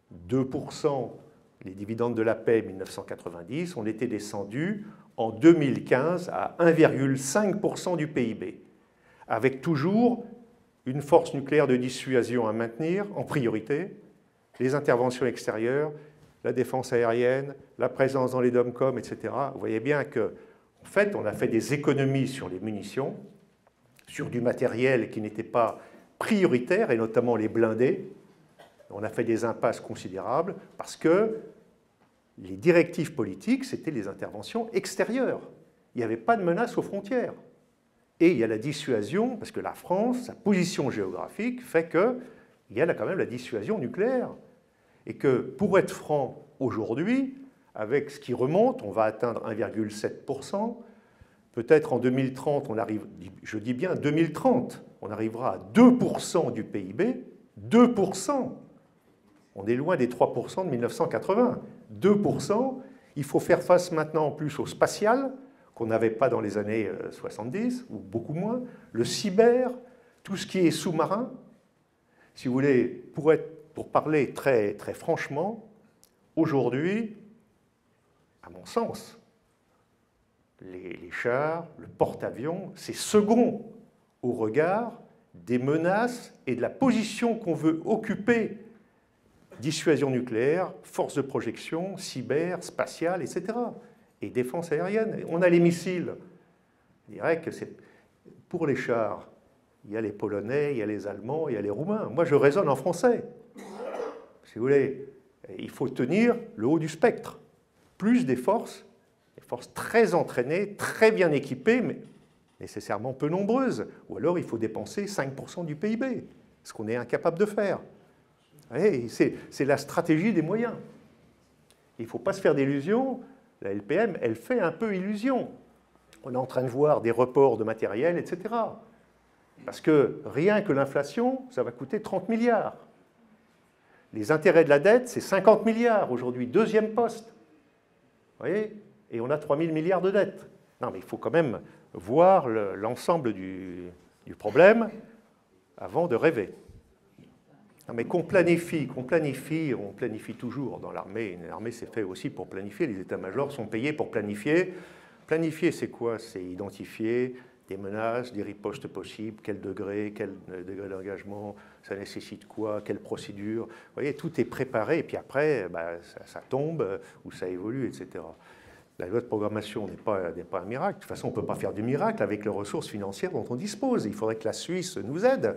2%, les dividendes de la paix 1990, on était descendu en 2015 à 1,5% du PIB, avec toujours une force nucléaire de dissuasion à maintenir en priorité, les interventions extérieures, la défense aérienne, la présence dans les DOMCOM, etc. Vous voyez bien que, en fait, on a fait des économies sur les munitions, sur du matériel qui n'était pas prioritaire, et notamment les blindés. On a fait des impasses considérables parce que les directives politiques, c'était les interventions extérieures. Il n'y avait pas de menace aux frontières. Et il y a la dissuasion, parce que la France, sa position géographique, fait qu'il y a quand même la dissuasion nucléaire. Et que, pour être franc, aujourd'hui, avec ce qui remonte, on va atteindre 1,7%. Peut-être en 2030, on arrive, je dis bien 2030, on arrivera à 2% du PIB. 2%. On est loin des 3% de 1980. 2%. Il faut faire face maintenant en plus au spatial, qu'on n'avait pas dans les années 70, ou beaucoup moins. Le cyber, tout ce qui est sous-marin. Si vous voulez, pour parler très, très franchement, aujourd'hui, à mon sens, les chars, le porte-avions, c'est second au regard des menaces et de la position qu'on veut occuper. Dissuasion nucléaire, force de projection, cyber, spatiale, etc. Et défense aérienne. On a les missiles. Je dirais que c'est pour les chars, il y a les Polonais, il y a les Allemands, il y a les Roumains. Moi, je raisonne en français. Si vous voulez, il faut tenir le haut du spectre. Plus des forces très entraînées, très bien équipées, mais nécessairement peu nombreuses. Ou alors, il faut dépenser 5% du PIB, ce qu'on est incapable de faire. C'est la stratégie des moyens. Il ne faut pas se faire d'illusions. La LPM, elle fait un peu illusion. On est en train de voir des reports de matériel, etc. Parce que rien que l'inflation, ça va coûter 30 milliards. Les intérêts de la dette, c'est 50 milliards aujourd'hui, deuxième poste. Vous voyez? Et on a 3 000 milliards de dettes. Non, mais il faut quand même voir l'ensemble du problème avant de rêver. Non, mais qu'on planifie, on planifie toujours dans l'armée. L'armée, c'est fait aussi pour planifier. Les états-majors sont payés pour planifier. Planifier, c'est quoi? C'est identifier des menaces, des ripostes possibles, quel degré d'engagement, ça nécessite quoi, quelle procédure. Vous voyez, tout est préparé, et puis après, ça tombe ou ça évolue, etc. La loi de programmation n'est pas un miracle. De toute façon, on ne peut pas faire du miracle avec les ressources financières dont on dispose. Il faudrait que la Suisse nous aide.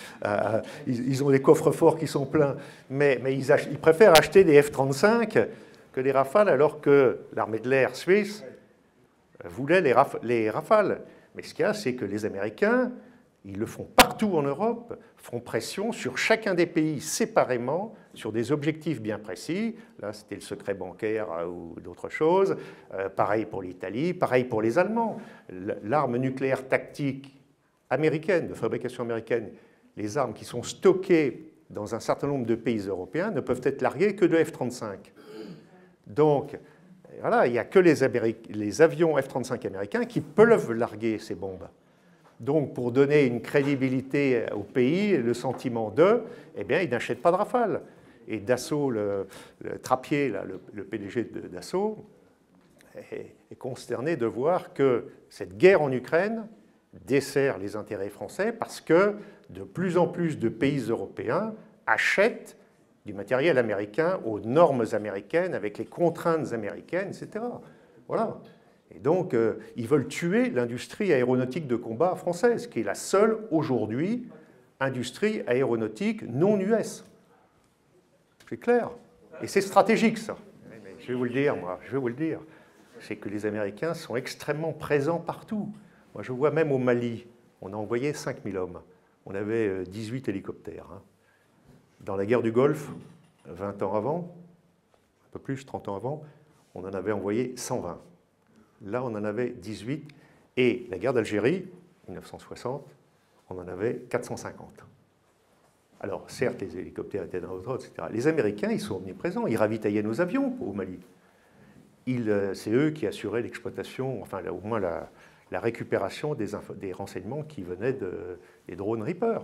Ils ont des coffres-forts qui sont pleins, mais ils préfèrent acheter des F-35 que des Rafales, alors que l'armée de l'air suisse voulait les Rafales. Mais ce qu'il y a, c'est que les Américains, ils le font partout en Europe, font pression sur chacun des pays séparément, sur des objectifs bien précis. Là, c'était le secret bancaire ou d'autres choses. Pareil pour l'Italie, pareil pour les Allemands. L'arme nucléaire tactique américaine, de fabrication américaine, les armes qui sont stockées dans un certain nombre de pays européens ne peuvent être larguées que de F-35. Donc, voilà, il n'y a que les avions F-35 américains qui peuvent larguer ces bombes. Donc, pour donner une crédibilité au pays, le sentiment eh bien, ils n'achètent pas de Rafale. Et Dassault, le Trappier, là, le PDG de Dassault, est consterné de voir que cette guerre en Ukraine dessert les intérêts français parce que de plus en plus de pays européens achètent du matériel américain aux normes américaines, avec les contraintes américaines, etc. Voilà. Et donc, ils veulent tuer l'industrie aéronautique de combat française, qui est la seule, aujourd'hui, industrie aéronautique non US. C'est clair. Et c'est stratégique, ça. Mais je vais vous le dire, moi, je vais vous le dire. C'est que les Américains sont extrêmement présents partout. Moi, je vois même au Mali, on a envoyé 5000 hommes. On avait 18 hélicoptères. Hein. Dans la guerre du Golfe, 20 ans avant, un peu plus, 30 ans avant, on en avait envoyé 120. Là, on en avait 18. Et la guerre d'Algérie, 1960, on en avait 450. Alors, certes, les hélicoptères étaient dans notre ordre, etc. Les Américains, ils sont omniprésents. Ils ravitaillaient nos avions au Mali. C'est eux qui assuraient l'exploitation, enfin, au moins la récupération des renseignements qui venaient des drones Reaper.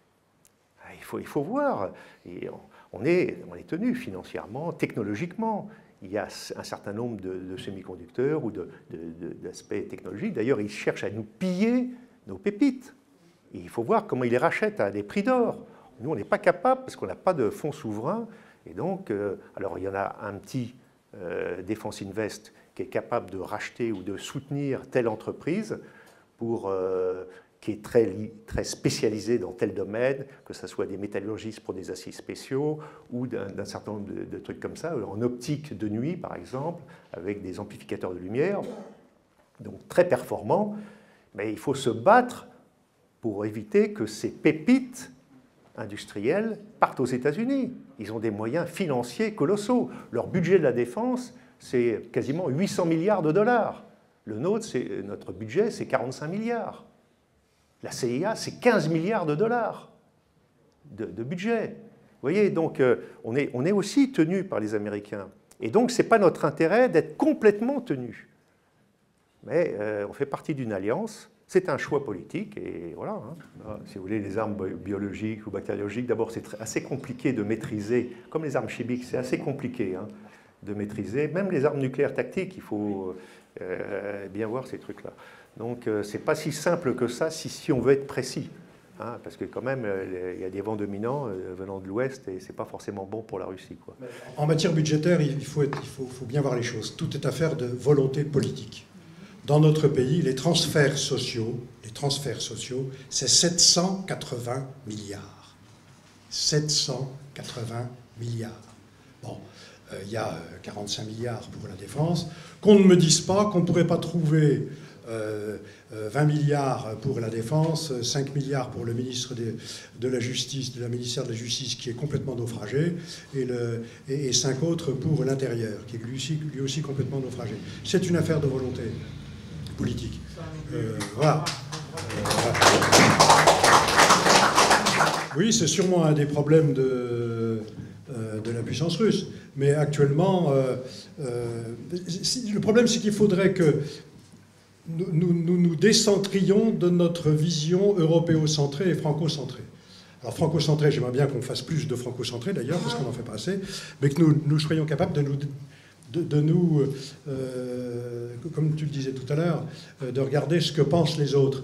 Il faut voir. Et on est tenu financièrement, technologiquement. Il y a un certain nombre de semi-conducteurs ou d'aspects technologiques. D'ailleurs, ils cherchent à nous piller nos pépites. Et il faut voir comment ils les rachètent à des prix d'or. Nous, on n'est pas capable parce qu'on n'a pas de fonds souverains. Et donc, alors il y en a un petit Defense Invest qui est capable de racheter ou de soutenir telle entreprise qui est très spécialisée dans tel domaine, que ce soit des métallurgistes pour des aciers spéciaux ou d'un certain nombre de trucs comme ça, en optique de nuit par exemple, avec des amplificateurs de lumière, donc très performants. Mais il faut se battre pour éviter que ces pépites industriels partent aux États-Unis. Ils ont des moyens financiers colossaux. Leur budget de la défense, c'est quasiment 800 milliards de dollars. Notre budget, c'est 45 milliards. La CIA, c'est 15 milliards de dollars de budget. Vous voyez, donc on est aussi tenu par les Américains. Et donc, ce n'est pas notre intérêt d'être complètement tenu. Mais on fait partie d'une alliance. C'est un choix politique, et voilà. Hein. Si vous voulez, les armes biologiques ou bactériologiques, d'abord, c'est assez compliqué de maîtriser, comme les armes chimiques, c'est assez compliqué de maîtriser. Même les armes nucléaires tactiques, il faut bien voir ces trucs-là. Donc, c'est pas si simple que ça si on veut être précis. Hein, parce que quand même, il y a des vents dominants venant de l'Ouest, et c'est pas forcément bon pour la Russie, quoi. En matière budgétaire, il faut bien voir les choses. Tout est affaire de volonté politique. Dans notre pays, les transferts sociaux, c'est 780 milliards. 780 milliards. Bon, il y a 45 milliards pour la défense. Qu'on ne me dise pas qu'on ne pourrait pas trouver 20 milliards pour la défense, 5 milliards pour le ministre de la Justice, de la ministère de la Justice qui est complètement naufragé, et 5 autres pour l'intérieur, qui est lui aussi complètement naufragé. C'est une affaire de volonté politique. Voilà. Oui, c'est sûrement un des problèmes de la puissance russe. Mais actuellement, le problème, c'est qu'il faudrait que nous décentrions de notre vision européocentrée et franco-centrée. Alors, franco-centrée, j'aimerais bien qu'on fasse plus de franco-centré, d'ailleurs, parce qu'on n'en fait pas assez, mais que nous soyons capables de nous, comme tu le disais tout à l'heure, de regarder ce que pensent les autres.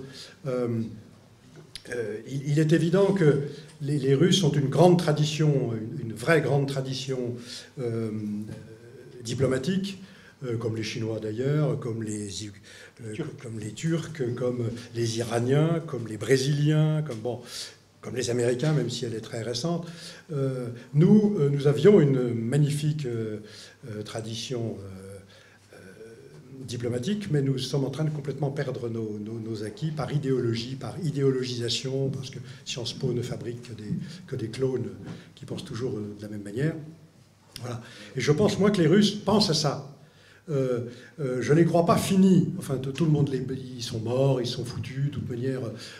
Il est évident que les Russes ont une grande tradition, une vraie grande tradition diplomatique, comme les Chinois d'ailleurs, comme les Turcs, comme les Iraniens, comme les Brésiliens, comme les Américains, même si elle est très récente. Nous avions une magnifique tradition diplomatique, mais nous sommes en train de complètement perdre nos acquis par idéologie, par idéologisation, parce que Sciences Po ne fabrique que des clones qui pensent toujours de la même manière. Voilà. Et je pense, moi, que les Russes pensent à ça. Je ne les crois pas finis. Enfin, tout le monde, ils sont morts, ils sont foutus. De toute manière,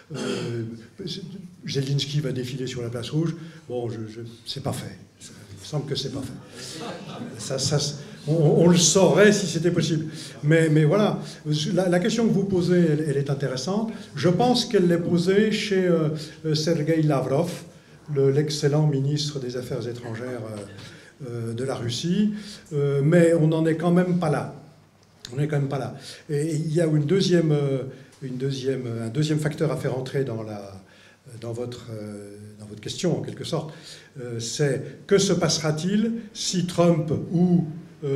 Zelensky va défiler sur la place rouge. Bon, c'est pas fait. Il me semble que c'est pas fait. On le saurait si c'était possible. Mais voilà, la question que vous posez, elle est intéressante. Je pense qu'elle l'est posée chez Sergei Lavrov, l'excellent ministre des Affaires étrangères de la Russie, mais on n'en est quand même pas là. On n'est quand même pas là. Et il y a un deuxième facteur à faire entrer dans votre question, en quelque sorte. C'est que se passera-t-il si Trump ou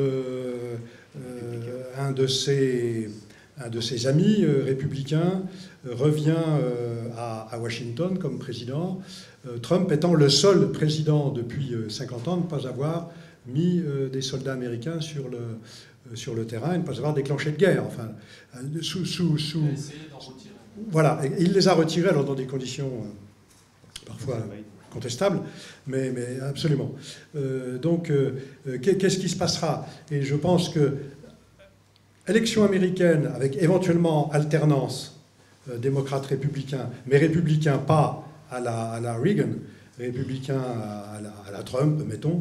un de ses amis républicains revient à Washington comme président, Trump étant le seul président depuis 50 ans à ne pas avoir mis des soldats américains sur le terrain et ne pas avoir déclenché de guerre. Enfin, voilà, et il les a retirés alors dans des conditions parfois contestable, mais absolument. Donc, qu'est-ce qui se passera? Et je pense que élection américaine, avec éventuellement alternance démocrate-républicain, mais républicain pas à la Reagan, républicain à la Trump, mettons,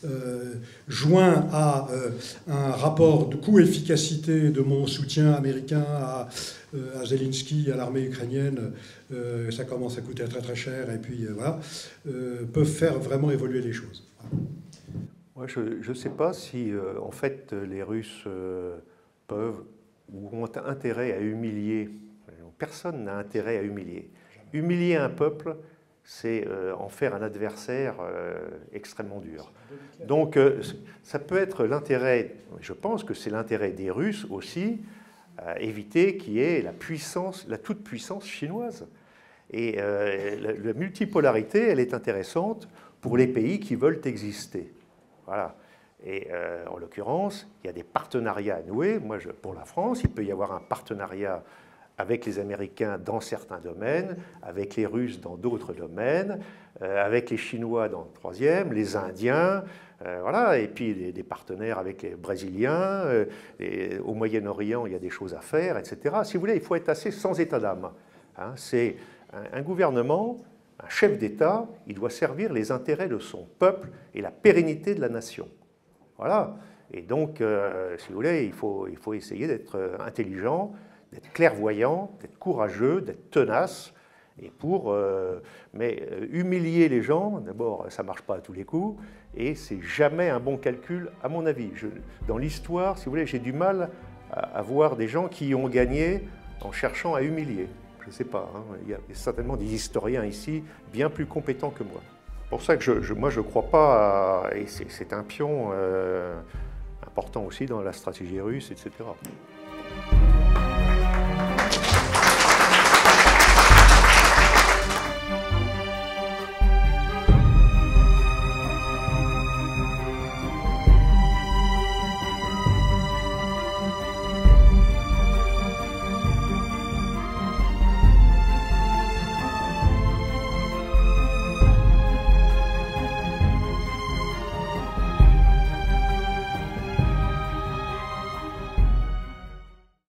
joint à un rapport de coût-efficacité de mon soutien américain à Zelensky, à l'armée ukrainienne, ça commence à coûter très très cher, et puis voilà, peuvent faire vraiment évoluer les choses. Moi, je ne sais pas si, en fait, les Russes peuvent ou ont intérêt à humilier. Personne n'a intérêt à humilier. Humilier un peuple, c'est en faire un adversaire extrêmement dur. Donc, ça peut être l'intérêt, je pense que c'est l'intérêt des Russes aussi, éviter qu'il y ait la toute-puissance chinoise. Et la multipolarité, elle est intéressante pour les pays qui veulent exister. Voilà. Et en l'occurrence, il y a des partenariats à nouer. Moi, pour la France, il peut y avoir un partenariat avec les Américains dans certains domaines, avec les Russes dans d'autres domaines, avec les Chinois dans le troisième, les Indiens, voilà, et puis des partenaires avec les Brésiliens, et au Moyen-Orient, il y a des choses à faire, etc. Si vous voulez, il faut être assez sans état d'âme. Hein. C'est un gouvernement, un chef d'État, il doit servir les intérêts de son peuple et la pérennité de la nation. Voilà. Et donc, si vous voulez, il faut essayer d'être intelligent, d'être clairvoyant, d'être courageux, d'être tenace. Et mais humilier les gens, d'abord, ça ne marche pas à tous les coups, et c'est jamais un bon calcul, à mon avis. Dans l'histoire, si vous voulez, j'ai du mal à voir des gens qui ont gagné en cherchant à humilier. Je ne sais pas, hein, il y a certainement des historiens ici bien plus compétents que moi. C'est pour ça que moi, je ne crois pas, et c'est un pion important aussi dans la stratégie russe, etc.